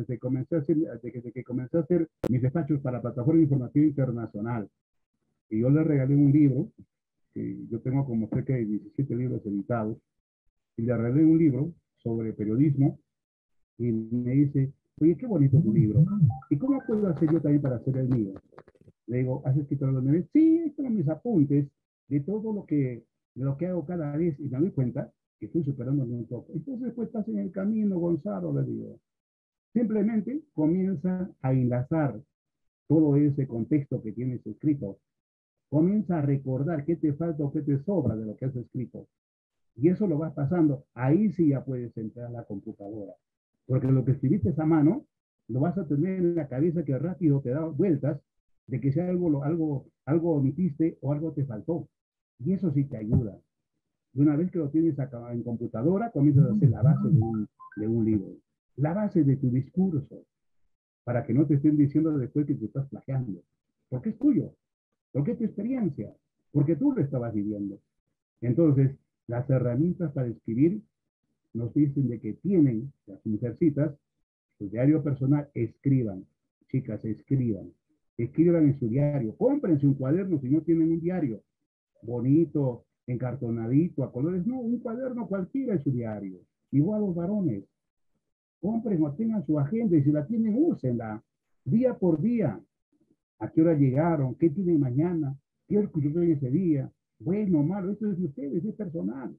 desde que comencé a hacer mis despachos para Plataforma Informativa Internacional. Y yo le regalé un libro, que yo tengo como cerca de 17 libros editados, y le regalé un libro sobre periodismo, y me dice, oye, qué bonito tu libro. ¿Y cómo puedo hacer yo también para hacer el mío? Le digo, ¿has escrito algo de mí? Sí, tengo mis apuntes de todo de lo que hago cada vez, y me doy cuenta que estoy superándome un poco. Entonces, pues estás en el camino, Gonzalo, le digo. Simplemente comienza a enlazar todo ese contexto que tienes escrito. Comienza a recordar qué te falta o qué te sobra de lo que has escrito. Y eso lo vas pasando. Ahí sí ya puedes entrar a la computadora. Porque lo que escribiste a mano, lo vas a tener en la cabeza que rápido te da vueltas de que sea algo omitiste o algo te faltó. Y eso sí te ayuda. Y una vez que lo tienes acá en computadora, comienzas a hacer la base de un libro. La base de tu discurso. Para que no te estén diciendo después que te estás plagiando. Porque es tuyo. Porque es tu experiencia. Porque tú lo estabas viviendo. Entonces, las herramientas para escribir nos dicen de que tienen las mujercitas su diario personal, escriban, chicas, escriban en su diario, cómprense un cuaderno si no tienen un diario, bonito, encartonadito, a colores, no, un cuaderno cualquiera en su diario, igual los varones, compren o tengan su agenda y si la tienen, úsenla, día por día, a qué hora llegaron, qué tienen mañana, qué ocurrió en ese día, bueno, malo, esto es de ustedes, es personal.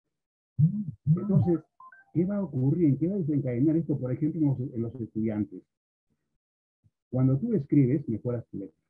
Entonces, ¿qué va a ocurrir? ¿En qué va a desencadenar esto, por ejemplo, en los estudiantes? Cuando tú escribes, mejoras tu letra.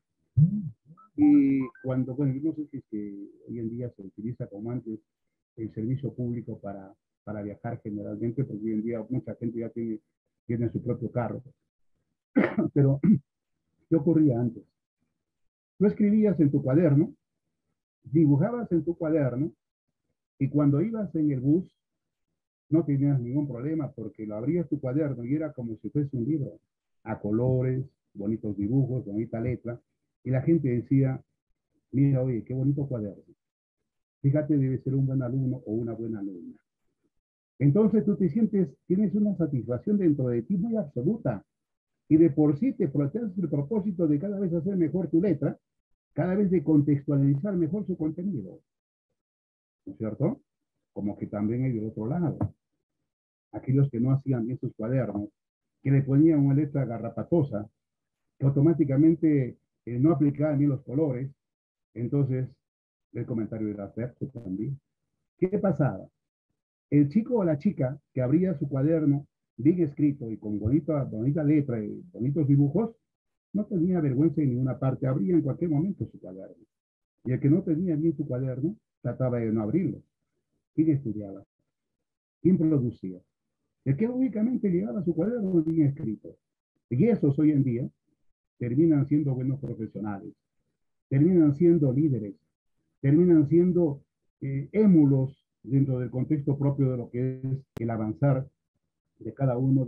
Y bueno, yo no sé si es que hoy en día se utiliza como antes el servicio público para viajar generalmente, porque hoy en día mucha gente ya tiene su propio carro. Pero, ¿qué ocurría antes? Tú escribías en tu cuaderno, dibujabas en tu cuaderno, y cuando ibas en el bus, no tenías ningún problema porque lo abrías tu cuaderno y era como si fuese un libro, a colores, bonitos dibujos, bonita letra, y la gente decía, mira, oye, qué bonito cuaderno. Fíjate, debe ser un buen alumno o una buena alumna. Entonces tú te sientes, tienes una satisfacción dentro de ti muy absoluta, y de por sí te planteas el propósito de cada vez hacer mejor tu letra, cada vez de contextualizar mejor su contenido, ¿no es cierto? Como que también hay del otro lado. Aquellos que no hacían bien sus cuadernos, que le ponían una letra garrapatosa, que automáticamente no aplicaban bien los colores, entonces el comentario era perfecto también. ¿Qué pasaba? El chico o la chica que abría su cuaderno bien escrito y con bonita letra y bonitos dibujos, no tenía vergüenza en ninguna parte, abría en cualquier momento su cuaderno. Y el que no tenía bien su cuaderno, trataba de no abrirlo. ¿Quién estudiaba? ¿Quién producía? El que únicamente llegaba a su cuaderno bien escrito. Y esos hoy en día terminan siendo buenos profesionales, terminan siendo líderes, terminan siendo émulos dentro del contexto propio de lo que es el avanzar de cada uno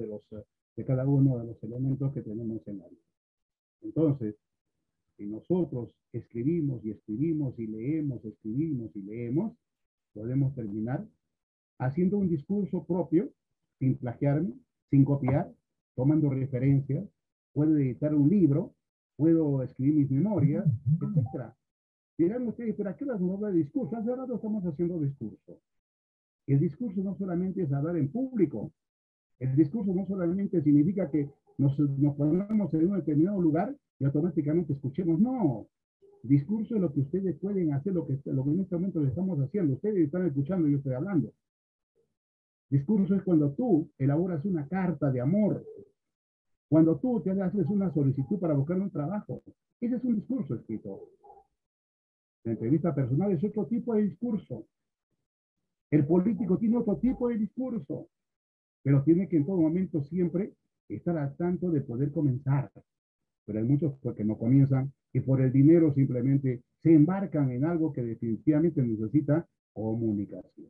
de los elementos que tenemos en la vida. Entonces, si nosotros escribimos y escribimos y leemos, escribimos y leemos, podemos terminar haciendo un discurso propio, sin plagiarme, sin copiar, tomando referencias, puedo editar un libro, puedo escribir mis memorias, etc. Dirán ustedes, pero ¿a qué hora nos habla de discurso? Hace rato estamos haciendo discurso. El discurso no solamente es hablar en público, el discurso no solamente significa que nos ponemos en un determinado lugar y automáticamente escuchemos, no. Discurso es lo que ustedes pueden hacer, lo que en este momento estamos haciendo. Ustedes están escuchando y yo estoy hablando. Discurso es cuando tú elaboras una carta de amor, cuando tú te haces una solicitud para buscar un trabajo. Ese es un discurso escrito. La entrevista personal es otro tipo de discurso. El político tiene otro tipo de discurso, pero tiene que en todo momento siempre estar al tanto de poder comenzar. Pero hay muchos que no comienzan y por el dinero simplemente se embarcan en algo que definitivamente necesita comunicación.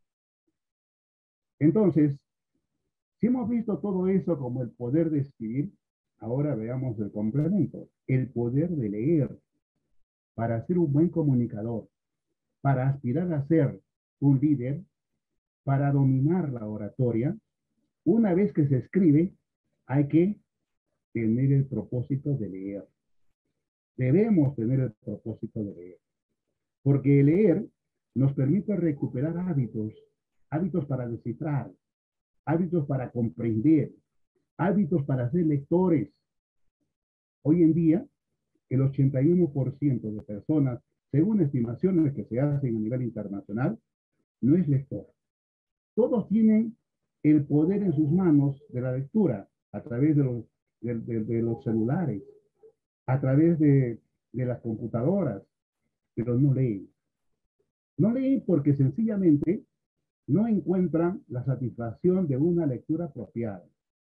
Entonces, si hemos visto todo eso como el poder de escribir, ahora veamos el complemento, el poder de leer para ser un buen comunicador, para aspirar a ser un líder, para dominar la oratoria. Una vez que se escribe, hay que tener el propósito de leer. Debemos tener el propósito de leer, porque leer nos permite recuperar hábitos, hábitos para descifrar, hábitos para comprender, hábitos para ser lectores. Hoy en día, el 81% de personas, según estimaciones que se hacen a nivel internacional, no es lector. Todos tienen el poder en sus manos de la lectura a través de los celulares, a través de las computadoras, pero no leen. No leen porque sencillamente no encuentran la satisfacción de una lectura apropiada.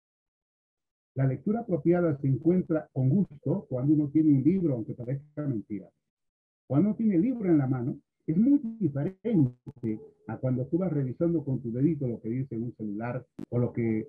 La lectura apropiada se encuentra con gusto cuando uno tiene un libro, aunque parezca mentira. Cuando uno tiene el libro en la mano, es muy diferente a cuando tú vas revisando con tu dedito lo que dice en un celular o lo que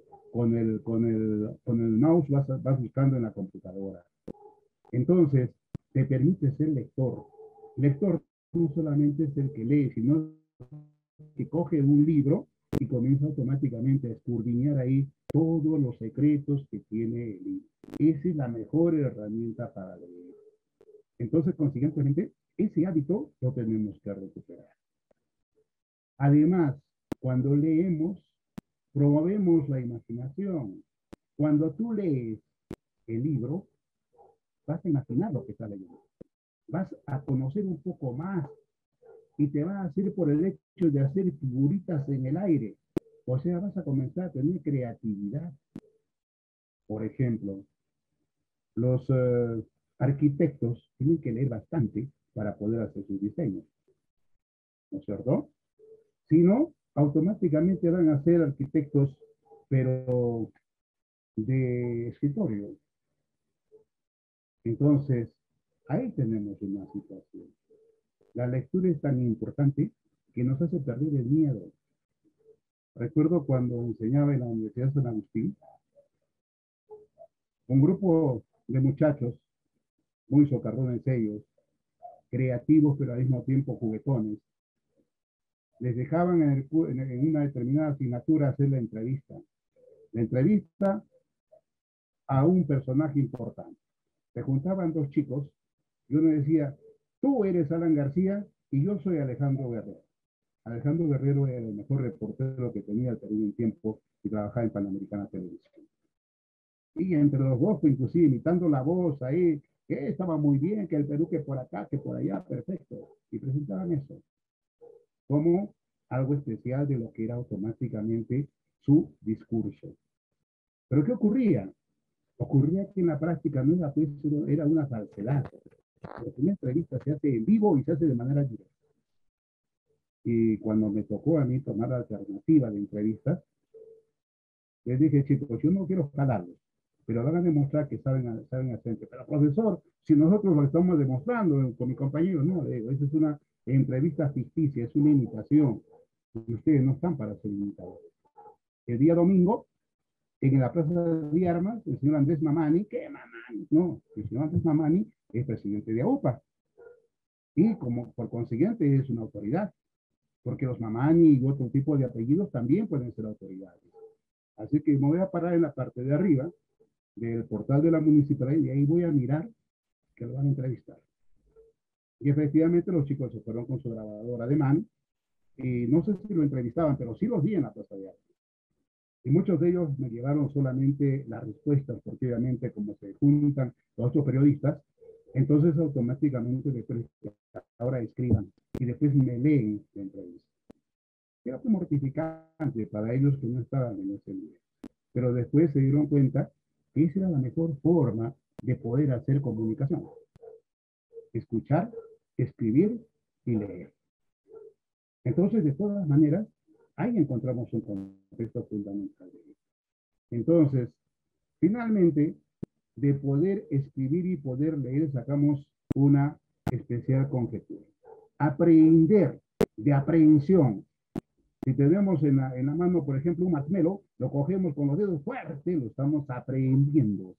con el mouse vas buscando en la computadora. Entonces, te permite ser lector. Lector no solamente es el que lee, sino que coge un libro y comienza automáticamente a escudriñar ahí todos los secretos que tiene el libro. Esa es la mejor herramienta para leer. Entonces, consiguientemente, ese hábito lo tenemos que recuperar. Además, cuando leemos, promovemos la imaginación. Cuando tú lees el libro, vas a imaginar lo que está leyendo. Vas a conocer un poco más y te va a hacer por el hecho de hacer figuritas en el aire. O sea, vas a comenzar a tener creatividad. Por ejemplo, los arquitectos tienen que leer bastante para poder hacer sus diseños, ¿no es cierto? Si no, automáticamente van a ser arquitectos, pero de escritorio. Entonces, ahí tenemos una situación. La lectura es tan importante que nos hace perder el miedo. Recuerdo cuando enseñaba en la Universidad de San Agustín, un grupo de muchachos, muy socarrones ellos, creativos pero al mismo tiempo juguetones, les dejaban en una determinada asignatura hacer la entrevista. La entrevista a un personaje importante. Se juntaban dos chicos y uno decía, tú eres Alan García y yo soy Alejandro Guerrero. Alejandro Guerrero era el mejor reportero que tenía el Perú en tiempo y trabajaba en Panamericana Televisión. Y entre los dos, pues, inclusive imitando la voz ahí, que estaba muy bien, que el Perú que por acá, que por allá, perfecto. Y presentaban eso como algo especial de lo que era automáticamente su discurso. Pero ¿qué ocurría? Ocurría que en la práctica no era, pues, era una falsedad. Porque una entrevista se hace en vivo y se hace de manera directa. Y cuando me tocó a mí tomar la alternativa de entrevistas, les dije, chicos, yo no quiero jalarlos, pero van a demostrar que saben hacer. Pero profesor, si nosotros lo estamos demostrando con mis compañeros, no, digo, esa es una entrevista ficticia, es una imitación. Y ustedes no están para ser imitados. El día domingo, en la Plaza de Armas, el señor Andrés Mamani, ¿qué Mamani? No, el señor Andrés Mamani es presidente de AUPA. Y como por consiguiente es una autoridad, porque los Mamani y otro tipo de apellidos también pueden ser autoridades. Así que me voy a parar en la parte de arriba del portal de la municipalidad y ahí voy a mirar que lo van a entrevistar. Y efectivamente los chicos se fueron con su grabadora de mano y no sé si lo entrevistaban, pero sí los vi en la Plaza de Armas. Y muchos de ellos me llevaron solamente las respuestas, porque obviamente como se juntan los otros periodistas, entonces automáticamente después ahora escriban y después me leen la entrevista. Era como mortificante para ellos que no estaban en ese nivel. Pero después se dieron cuenta que esa era la mejor forma de poder hacer comunicación. Escuchar, escribir y leer. Entonces, de todas maneras, ahí encontramos un contexto fundamental. Entonces, finalmente, de poder escribir y poder leer, sacamos una especial conjetura. Aprender, de aprehensión. Si tenemos en la mano, por ejemplo, un marshmallow, lo cogemos con los dedos fuertes, lo estamos aprehendiendo.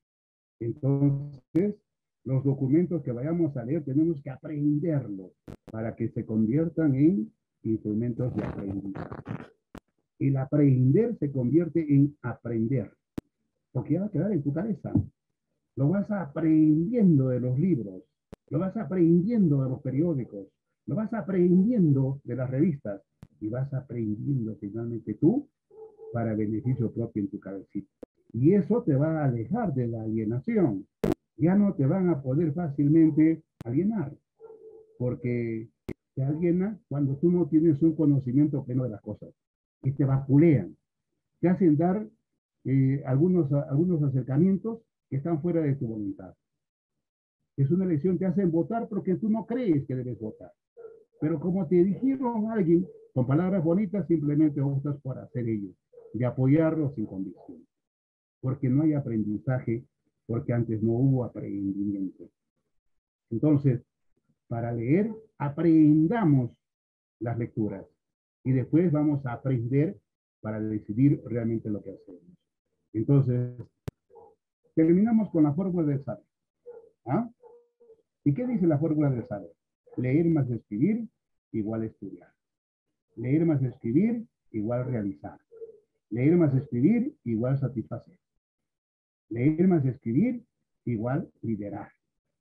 Entonces, los documentos que vayamos a leer tenemos que aprenderlos para que se conviertan en instrumentos de aprendizaje. El aprender se convierte en aprender, porque ya va a quedar en tu cabeza. Lo vas aprendiendo de los libros, lo vas aprendiendo de los periódicos, lo vas aprendiendo de las revistas y vas aprendiendo finalmente tú para beneficio propio en tu cabecita. Y eso te va a alejar de la alienación. Ya no te van a poder fácilmente alienar, porque te aliena cuando tú no tienes un conocimiento pleno de las cosas y te vapulean, te hacen dar algunos acercamientos que están fuera de tu voluntad. Es una elección, te hacen votar porque tú no crees que debes votar. Pero como te dijeron a alguien con palabras bonitas, simplemente optas por hacer ello, de apoyarlo sin convicción. Porque no hay aprendizaje, porque antes no hubo aprendimiento. Entonces, para leer, aprendamos las lecturas y después vamos a aprender para decidir realmente lo que hacemos. Entonces, terminamos con la fórmula del saber. ¿Ah? ¿Y qué dice la fórmula del saber? Leer más escribir igual estudiar. Leer más escribir igual realizar. Leer más escribir igual satisfacer. Leer más escribir igual liderar.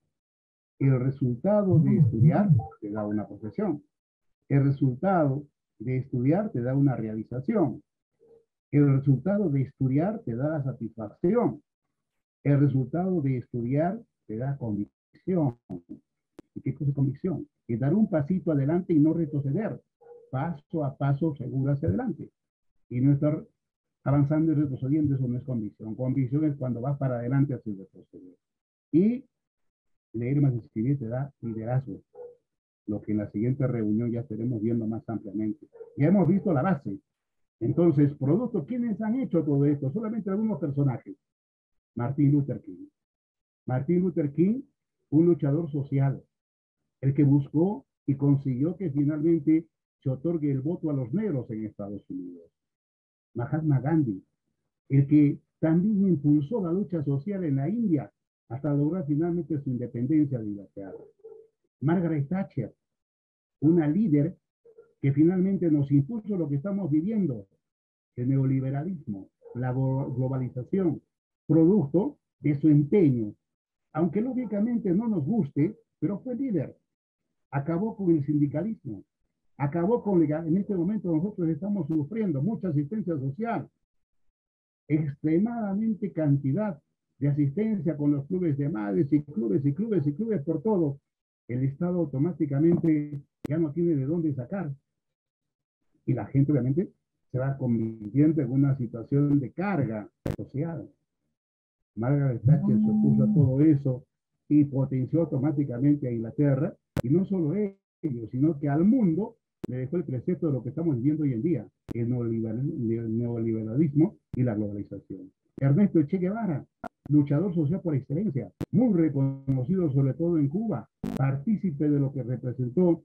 El resultado de estudiar te da una profesión. El resultado de estudiar te da una realización. El resultado de estudiar te da la satisfacción. El resultado de estudiar te da convicción. ¿Y qué cosa es convicción? Es dar un pasito adelante y no retroceder. Paso a paso seguro hacia adelante. Y no estar avanzando y retrocediendo, eso no es convicción. Convicción es cuando vas para adelante hacia retroceder. Y leer más escribir te da liderazgo, lo que en la siguiente reunión ya estaremos viendo más ampliamente. Ya hemos visto la base. Entonces, producto, ¿quiénes han hecho todo esto? Solamente algunos personajes. Martin Luther King. Martin Luther King, un luchador social, el que buscó y consiguió que finalmente se otorgue el voto a los negros en Estados Unidos. Mahatma Gandhi, el que también impulsó la lucha social en la India hasta lograr finalmente su independencia de Inglaterra. Margaret Thatcher, una líder que finalmente nos impuso lo que estamos viviendo, el neoliberalismo, la globalización, producto de su empeño. Aunque lógicamente no nos guste, pero fue líder. Acabó con el sindicalismo, acabó con, en este momento nosotros estamos sufriendo mucha asistencia social, extremadamente cantidad de asistencia con los clubes de madres y clubes y clubes y clubes por todo. El Estado automáticamente ya no tiene de dónde sacar. Y la gente obviamente se va convirtiendo en una situación de carga social. Margaret Thatcher se opuso a todo eso y potenció automáticamente a Inglaterra, y no solo ellos, sino que al mundo le dejó el precepto de lo que estamos viviendo hoy en día, el neoliberalismo y la globalización. Ernesto Che Guevara, luchador social por excelencia, muy reconocido sobre todo en Cuba, partícipe de lo que representó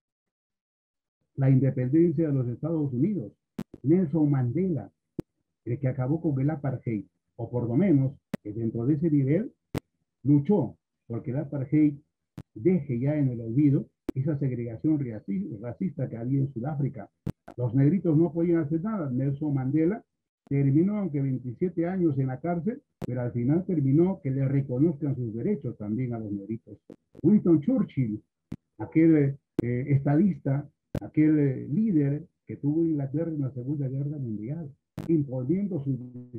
la independencia de los Estados Unidos. Nelson Mandela, el que acabó con el apartheid, o por lo menos dentro de ese nivel, luchó porque el apartheid deje ya en el olvido esa segregación racista que había en Sudáfrica. Los negritos no podían hacer nada. Nelson Mandela terminó, aunque 27 años en la cárcel, pero al final terminó que le reconozcan sus derechos también a los negritos. Winston Churchill, aquel estadista, aquel líder que tuvo Inglaterra en la Segunda Guerra Mundial, imponiendo su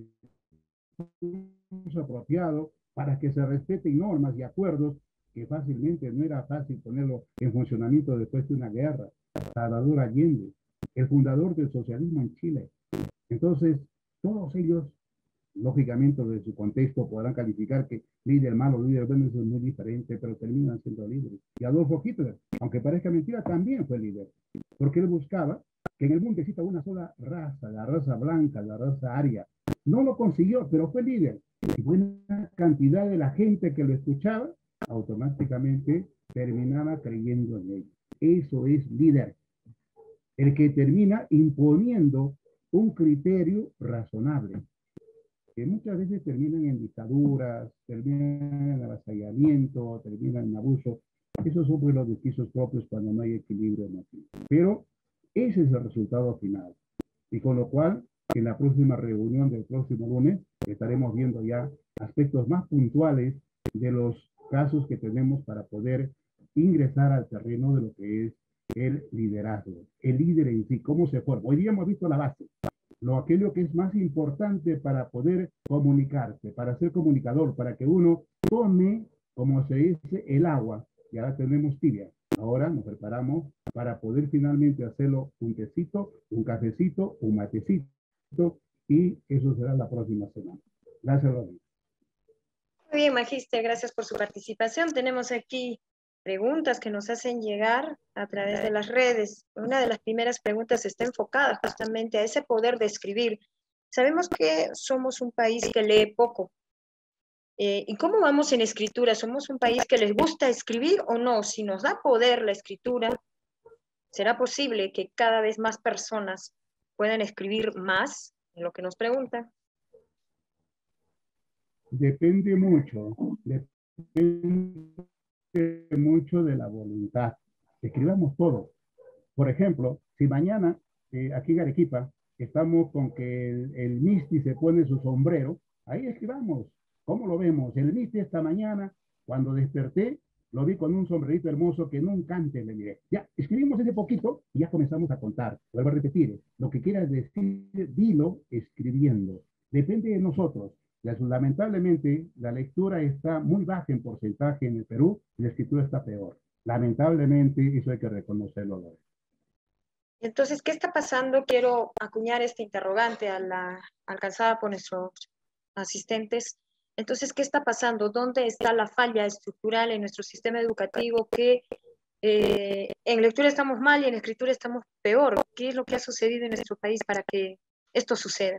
uso apropiado para que se respeten normas y acuerdos que fácilmente no era fácil ponerlo en funcionamiento después de una guerra. Salvador Allende, el fundador del socialismo en Chile. Entonces, todos ellos lógicamente de su contexto podrán calificar que líder malo, líder bueno, eso es muy diferente, pero terminan siendo líderes. Y Adolfo Hitler, aunque parezca mentira, también fue líder, porque él buscaba que en el mundo exista una sola raza, la raza blanca, la raza aria. No lo consiguió, pero fue líder. Y buena cantidad de la gente que lo escuchaba, automáticamente terminaba creyendo en él. Eso es líder. El que termina imponiendo un criterio razonable, que muchas veces terminan en dictaduras, terminan en avasallamiento, terminan en abuso. Esos son pues los desquicios propios cuando no hay equilibrio emotivo. Pero ese es el resultado final. Y con lo cual, en la próxima reunión del próximo lunes, estaremos viendo ya aspectos más puntuales de los casos que tenemos para poder ingresar al terreno de lo que es el liderazgo, el líder en sí, cómo se forma. Hoy día hemos visto la base, aquello que es más importante para poder comunicarse, para ser comunicador, para que uno tome, como se dice, el agua. Ya tenemos tibia. Ahora nos preparamos para poder finalmente hacerlo un tecito, un cafecito, un matecito, y eso será la próxima semana. Gracias, Lorena. Muy bien, Magíster, gracias por su participación. Tenemos aquí preguntas que nos hacen llegar a través de las redes. Una de las primeras preguntas está enfocada justamente a ese poder de escribir. Sabemos que somos un país que lee poco. ¿Y cómo vamos en escritura? ¿Somos un país que les gusta escribir o no? Si nos da poder la escritura, ¿será posible que cada vez más personas puedan escribir más? En lo que nos preguntan. Depende mucho de la voluntad. Escribamos todo. Por ejemplo, si mañana aquí en Arequipa estamos con que el Misti se pone su sombrero, ahí escribamos. ¿Cómo lo vemos? El Misti esta mañana, cuando desperté, lo vi con un sombrerito hermoso que nunca antes le miré. Ya, escribimos ese poquito y ya comenzamos a contar. Vuelvo a repetir, lo que quieras decir, dilo escribiendo. Depende de nosotros. Lamentablemente, la lectura está muy baja en porcentaje en el Perú y la escritura está peor. Lamentablemente, eso hay que reconocerlo. Entonces, ¿qué está pasando? Quiero acuñar esta interrogante a la alcanzada por nuestros asistentes. Entonces, ¿qué está pasando? ¿Dónde está la falla estructural en nuestro sistema educativo? Que en lectura estamos mal y en escritura estamos peor. ¿Qué es lo que ha sucedido en nuestro país para que esto suceda?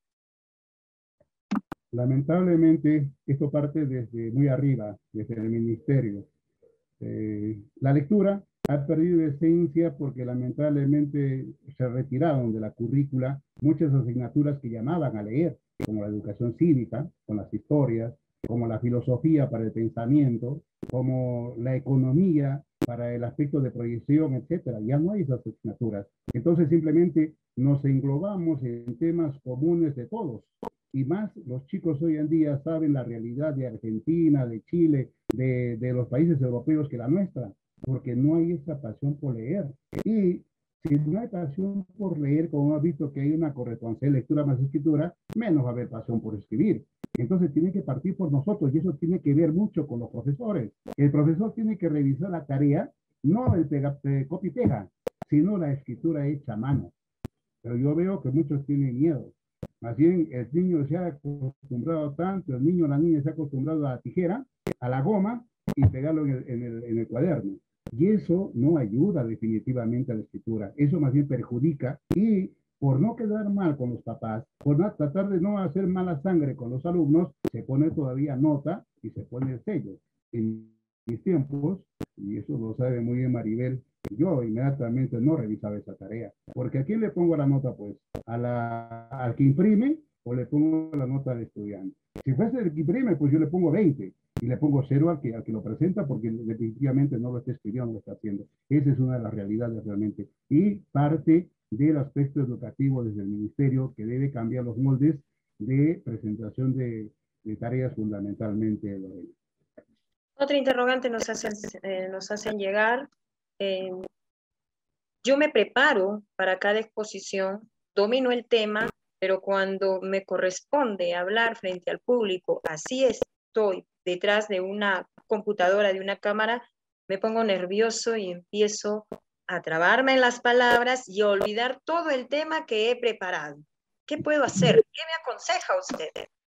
Lamentablemente, esto parte desde muy arriba, desde el ministerio. La lectura ha perdido esencia porque lamentablemente se retiraron de la currícula muchas asignaturas que llamaban a leer, como la educación cívica, con las historias, como la filosofía para el pensamiento, como la economía para el aspecto de proyección, etcétera. Ya no hay esas asignaturas. Entonces simplemente nos englobamos en temas comunes de todos. Y más los chicos hoy en día saben la realidad de Argentina, de Chile, de los países europeos que la nuestra, porque no hay esa pasión por leer. Y si no hay pasión por leer, como hemos visto que hay una correspondencia de lectura más escritura, menos va a haber pasión por escribir. Entonces tiene que partir por nosotros y eso tiene que ver mucho con los profesores. El profesor tiene que revisar la tarea, no el copy pega, sino la escritura hecha a mano. Pero yo veo que muchos tienen miedo. Más bien, el niño se ha acostumbrado tanto, el niño o la niña se ha acostumbrado a la tijera, a la goma y pegarlo en el cuaderno. Y eso no ayuda definitivamente a la escritura. Eso más bien perjudica y por no quedar mal con los papás, por no, tratar de no hacer mala sangre con los alumnos, se pone todavía nota y se pone el sello. En mis tiempos, y eso lo sabe muy bien Maribel, yo inmediatamente no revisaba esa tarea. Porque ¿a quién le pongo la nota? Pues al que imprime o le pongo la nota al estudiante. Si fuese el que imprime, pues yo le pongo 20 y le pongo 0 al que lo presenta porque definitivamente no lo está escribiendo, no lo está haciendo. Esa es una de las realidades realmente. Y parte del aspecto educativo desde el ministerio que debe cambiar los moldes de presentación de tareas fundamentalmente, Lorena. Otra interrogante nos hacen llegar. Yo me preparo para cada exposición, domino el tema, pero cuando me corresponde hablar frente al público, así estoy detrás de una computadora, de una cámara, me pongo nervioso y empiezo a trabarme en las palabras y a olvidar todo el tema que he preparado. ¿Qué puedo hacer? ¿Qué me aconseja usted?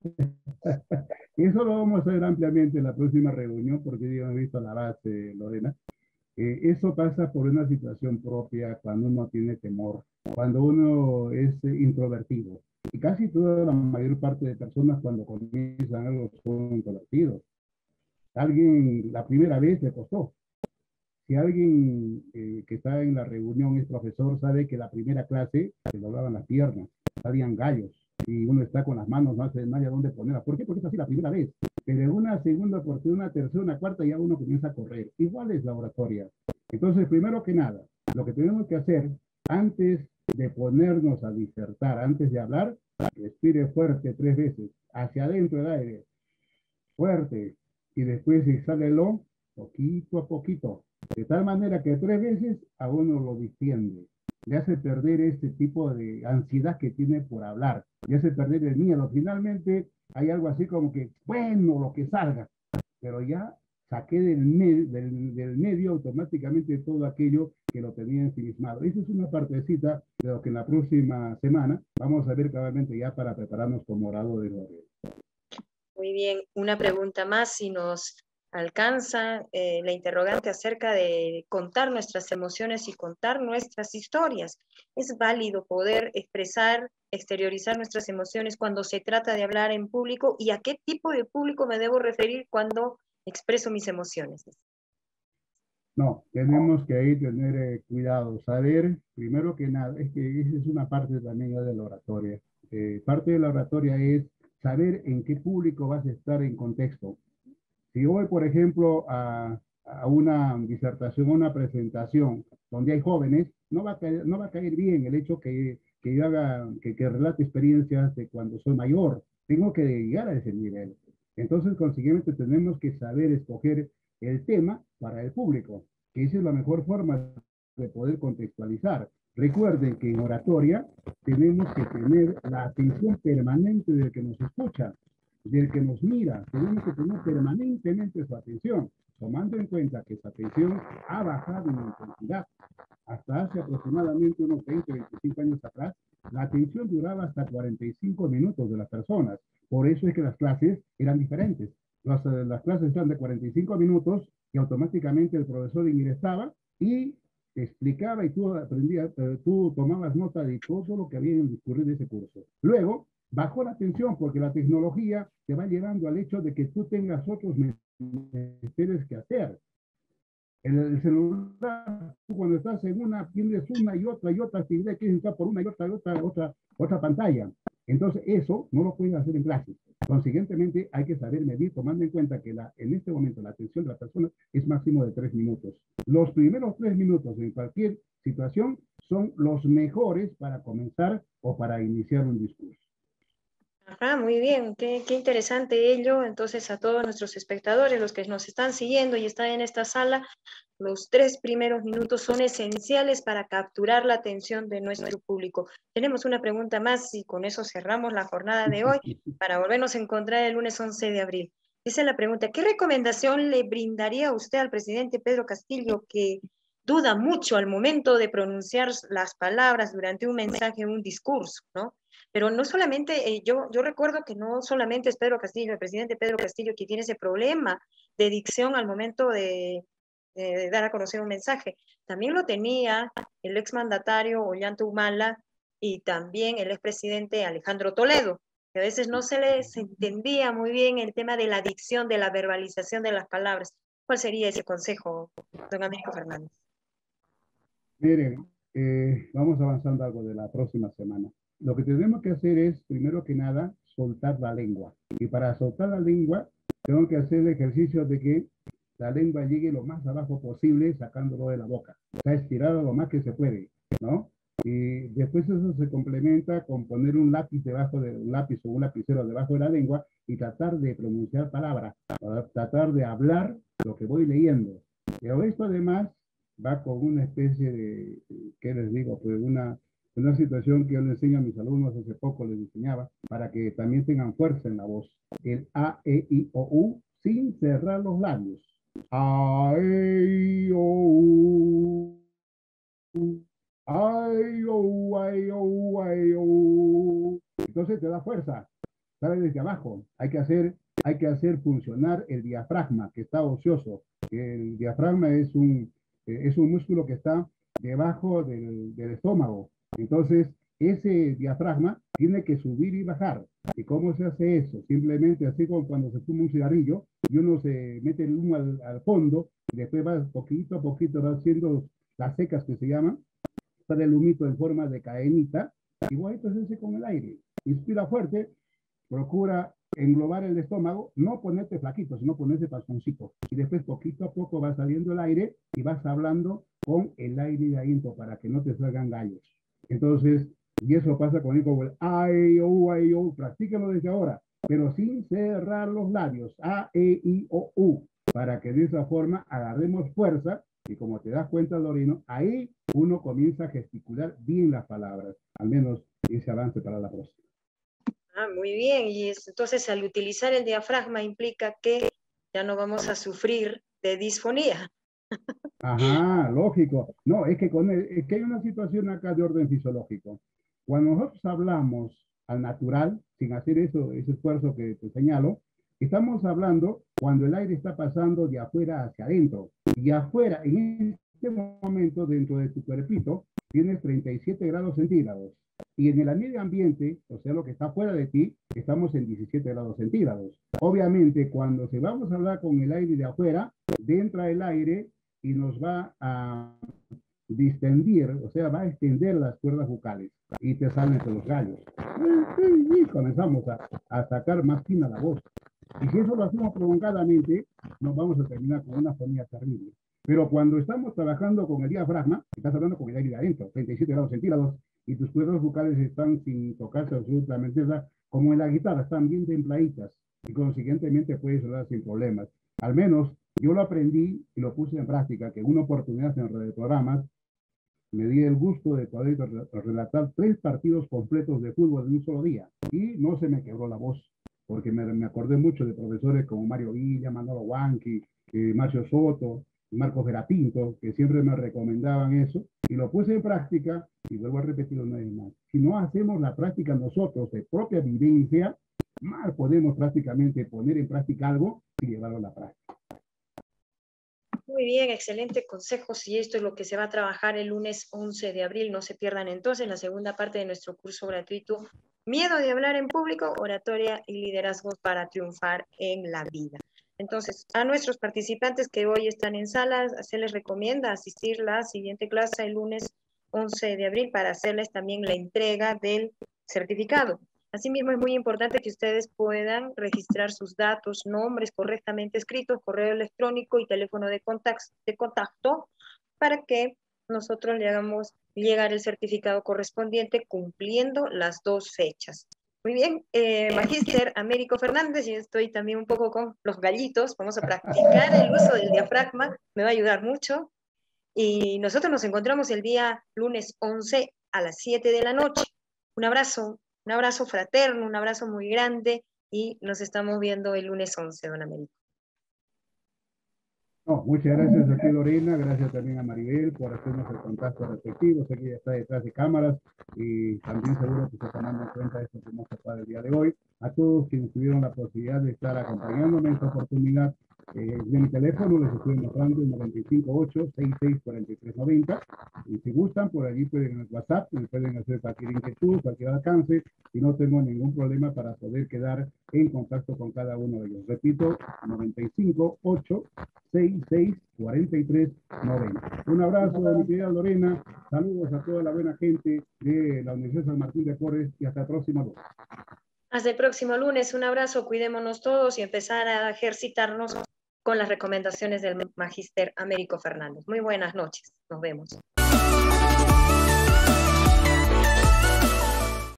Y eso lo vamos a ver ampliamente en la próxima reunión, porque ya hemos visto la base, Lorena. Eso pasa por una situación propia cuando uno tiene temor, cuando uno es introvertido. Y casi toda la mayor parte de personas cuando comienzan algo son introvertidos. Alguien la primera vez le costó. Si alguien que está en la reunión es profesor, sabe que la primera clase se le doblaban las piernas, salían gallos, y uno está con las manos, no hace nada dónde ponerlas. ¿Por qué? Porque es así la primera vez. Pero en una segunda oportunidad, una tercera, una cuarta, ya uno comienza a correr. Igual es la oratoria. Entonces, primero que nada, lo que tenemos que hacer antes de ponernos a disertar, antes de hablar, respire fuerte 3 veces, hacia adentro el aire, fuerte, y después exhálelo poquito a poquito, de tal manera que 3 veces a uno lo distiende, le hace perder este tipo de ansiedad que tiene por hablar, le hace perder el miedo. Finalmente hay algo así como que, bueno, lo que salga, pero ya saqué del medio automáticamente todo aquello que lo tenía ensimismado. Esa es una partecita de lo que en la próxima semana vamos a ver claramente ya para prepararnos como oradores. Muy bien, una pregunta más, si nos alcanza la interrogante acerca de contar nuestras emociones y contar nuestras historias. ¿Es válido poder expresar, exteriorizar nuestras emociones cuando se trata de hablar en público? ¿Y a qué tipo de público me debo referir cuando expreso mis emociones? No, tenemos que ahí tener cuidado, saber, primero que nada, es que esa es una parte también ya de la oratoria. Parte de la oratoria es saber en qué público vas a estar en contexto. Si yo voy, por ejemplo, a una disertación, a una presentación donde hay jóvenes, no va a caer bien el hecho que yo haga, que relate experiencias de cuando soy mayor. Tengo que llegar a ese nivel. Entonces, consiguientemente, tenemos que saber escoger el tema para el público, que esa es la mejor forma de poder contextualizar. Recuerden que en oratoria tenemos que tener la atención permanente del que nos escucha, del que nos mira. Tenemos que tener permanentemente su atención, tomando en cuenta que esa atención ha bajado en intensidad. Hasta hace aproximadamente unos 20, 25 años atrás, la atención duraba hasta 45 minutos de las personas. Por eso es que las clases eran diferentes. Las clases eran de 45 minutos y automáticamente el profesor ingresaba y te explicaba y tú aprendías, tú tomabas nota de todo lo que había en discurrir de ese curso. Luego, bajó la tensión porque la tecnología te va llevando al hecho de que tú tengas otros menesteres que hacer. El celular, cuando estás en una, tienes una y otra actividad, quieres entrar por una y otra pantalla. Entonces, eso no lo puedes hacer en clase. Consiguientemente, hay que saber medir, tomando en cuenta que en este momento la atención de la persona es máximo de 3 minutos. Los primeros 3 minutos en cualquier situación son los mejores para comenzar o para iniciar un discurso. Ajá, muy bien, qué interesante ello. Entonces, a todos nuestros espectadores, los que nos están siguiendo y están en esta sala, los 3 primeros minutos son esenciales para capturar la atención de nuestro público. Tenemos una pregunta más y con eso cerramos la jornada de hoy para volvernos a encontrar el lunes 11 de abril. Dice la pregunta, ¿qué recomendación le brindaría usted al presidente Pedro Castillo, que duda mucho al momento de pronunciar las palabras durante un mensaje, un discurso, ¿no? Pero no solamente, yo recuerdo que no solamente es Pedro Castillo, el presidente Pedro Castillo, que tiene ese problema de dicción al momento de dar a conocer un mensaje. También lo tenía el exmandatario Ollanta Humala y también el expresidente Alejandro Toledo, que a veces no se les entendía muy bien el tema de la dicción, de la verbalización de las palabras. ¿Cuál sería ese consejo, don Américo Fernández? Miren, vamos avanzando algo de la próxima semana. Lo que tenemos que hacer es, primero que nada, soltar la lengua. Y para soltar la lengua, tengo que hacer el ejercicio de que la lengua llegue lo más abajo posible, sacándolo de la boca. O sea, estirado lo más que se puede, ¿no? Y después eso se complementa con poner un lápiz debajo de un lápiz o un lapicero debajo de la lengua y tratar de pronunciar palabras, tratar de hablar lo que voy leyendo. Pero esto además va con una especie de, ¿qué les digo? Pues una situación que yo le enseño a mis alumnos, hace poco les enseñaba, para que también tengan fuerza en la voz. El A, E, I, O, U, sin cerrar los labios. A, E, I, O, U. Ay, oh, ay, oh, ay, oh. Entonces te da fuerza. sale desde abajo. Hay que hacer funcionar el diafragma, que está ocioso. El diafragma es un músculo que está debajo del estómago. Entonces, ese diafragma tiene que subir y bajar. ¿Y cómo se hace eso? Simplemente así como cuando se fuma un cigarrillo y uno se mete el humo al fondo y después va poquito a poquito, va haciendo las secas que se llaman, sale el humito en forma de cadenita, igual esto se hace con el aire. Inspira fuerte, procura englobar el estómago, no ponerte flaquito, sino ponerse pasoncito. Y después poquito a poco va saliendo el aire y vas hablando con el aire de adentro para que no te salgan gallos. Entonces, y eso pasa con el ay, o, practíquenlo desde ahora, pero sin cerrar los labios, a, e, i, o, u, para que de esa forma agarremos fuerza y como te das cuenta, Loreno, ahí uno comienza a gesticular bien las palabras, al menos ese avance para la próxima. Muy bien, y entonces al utilizar el diafragma implica que ya no vamos a sufrir de disfonía. Ajá, lógico. No, es que, es que hay una situación acá de orden fisiológico. Cuando nosotros hablamos al natural, sin hacer ese esfuerzo que te señalo, estamos hablando cuando el aire está pasando de afuera hacia adentro. Y afuera, en este momento, dentro de tu cuerpito, tienes 37 grados centígrados. Y en el medio ambiente, o sea, lo que está fuera de ti, estamos en 17 grados centígrados. Obviamente, cuando se vamos a hablar con el aire de afuera, entra el aire y nos va a distendir, o sea, va a extender las cuerdas vocales y te salen entre los gallos. Y comenzamos a sacar más fina la voz. Y si eso lo hacemos prolongadamente, nos vamos a terminar con una fonía terrible. Pero cuando estamos trabajando con el diafragma, estás hablando con el aire de adentro, 37 grados centígrados, y tus cuerdas vocales están sin tocarse absolutamente nada, como en la guitarra, están bien templaditas, y consiguientemente puedes hablar sin problemas. Al menos yo lo aprendí y lo puse en práctica, que en una oportunidad en radioprogramas me di el gusto de poder relatar 3 partidos completos de fútbol en un solo día, y no se me quebró la voz, porque me acordé mucho de profesores como Mario Villa, Manolo Huanqui, Marcio Soto, Marcos Verapinto, que siempre me recomendaban eso, y lo puse en práctica, y vuelvo a repetirlo una vez más. Si no hacemos la práctica nosotros de propia vivencia, mal podemos prácticamente poner en práctica algo y llevarlo a la práctica. Muy bien, excelente consejos, y esto es lo que se va a trabajar el lunes 11 de abril. No se pierdan entonces la segunda parte de nuestro curso gratuito, Miedo de hablar en público, oratoria y liderazgo para triunfar en la vida. Entonces, a nuestros participantes que hoy están en salas, se les recomienda asistir a la siguiente clase el lunes 11 de abril para hacerles también la entrega del certificado. Asimismo, es muy importante que ustedes puedan registrar sus datos, nombres correctamente escritos, correo electrónico y teléfono de contacto para que nosotros le hagamos llegar el certificado correspondiente cumpliendo las 2 fechas. Muy bien, Magíster Américo Fernández, yo estoy también un poco con los gallitos, vamos a practicar el uso del diafragma, me va a ayudar mucho. Y nosotros nos encontramos el día lunes 11 a las 7 de la noche. Un abrazo fraterno, un abrazo muy grande y nos estamos viendo el lunes 11, don Américo. No, muchas gracias a ti, Lorena, gracias también a Maribel por hacernos el contacto respectivo, sé que ella está detrás de cámaras y también seguro que se toman en cuenta esto que hemos tratado el día de hoy. A todos quienes tuvieron la posibilidad de estar acompañándome en esta oportunidad, de mi teléfono les estoy mostrando el 958-664390 y si gustan por allí pueden en el WhatsApp, me pueden hacer cualquier inquietud, cualquier alcance y no tengo ningún problema para poder quedar en contacto con cada uno de ellos. Repito, 958-664390. Un abrazo de mi querida Lorena, saludos a toda la buena gente de la Universidad San Martín de Porres y hasta el próximo lunes. Hasta el próximo lunes, un abrazo, cuidémonos todos y empezar a ejercitarnos con las recomendaciones del Magíster Américo Fernández. Muy buenas noches, nos vemos.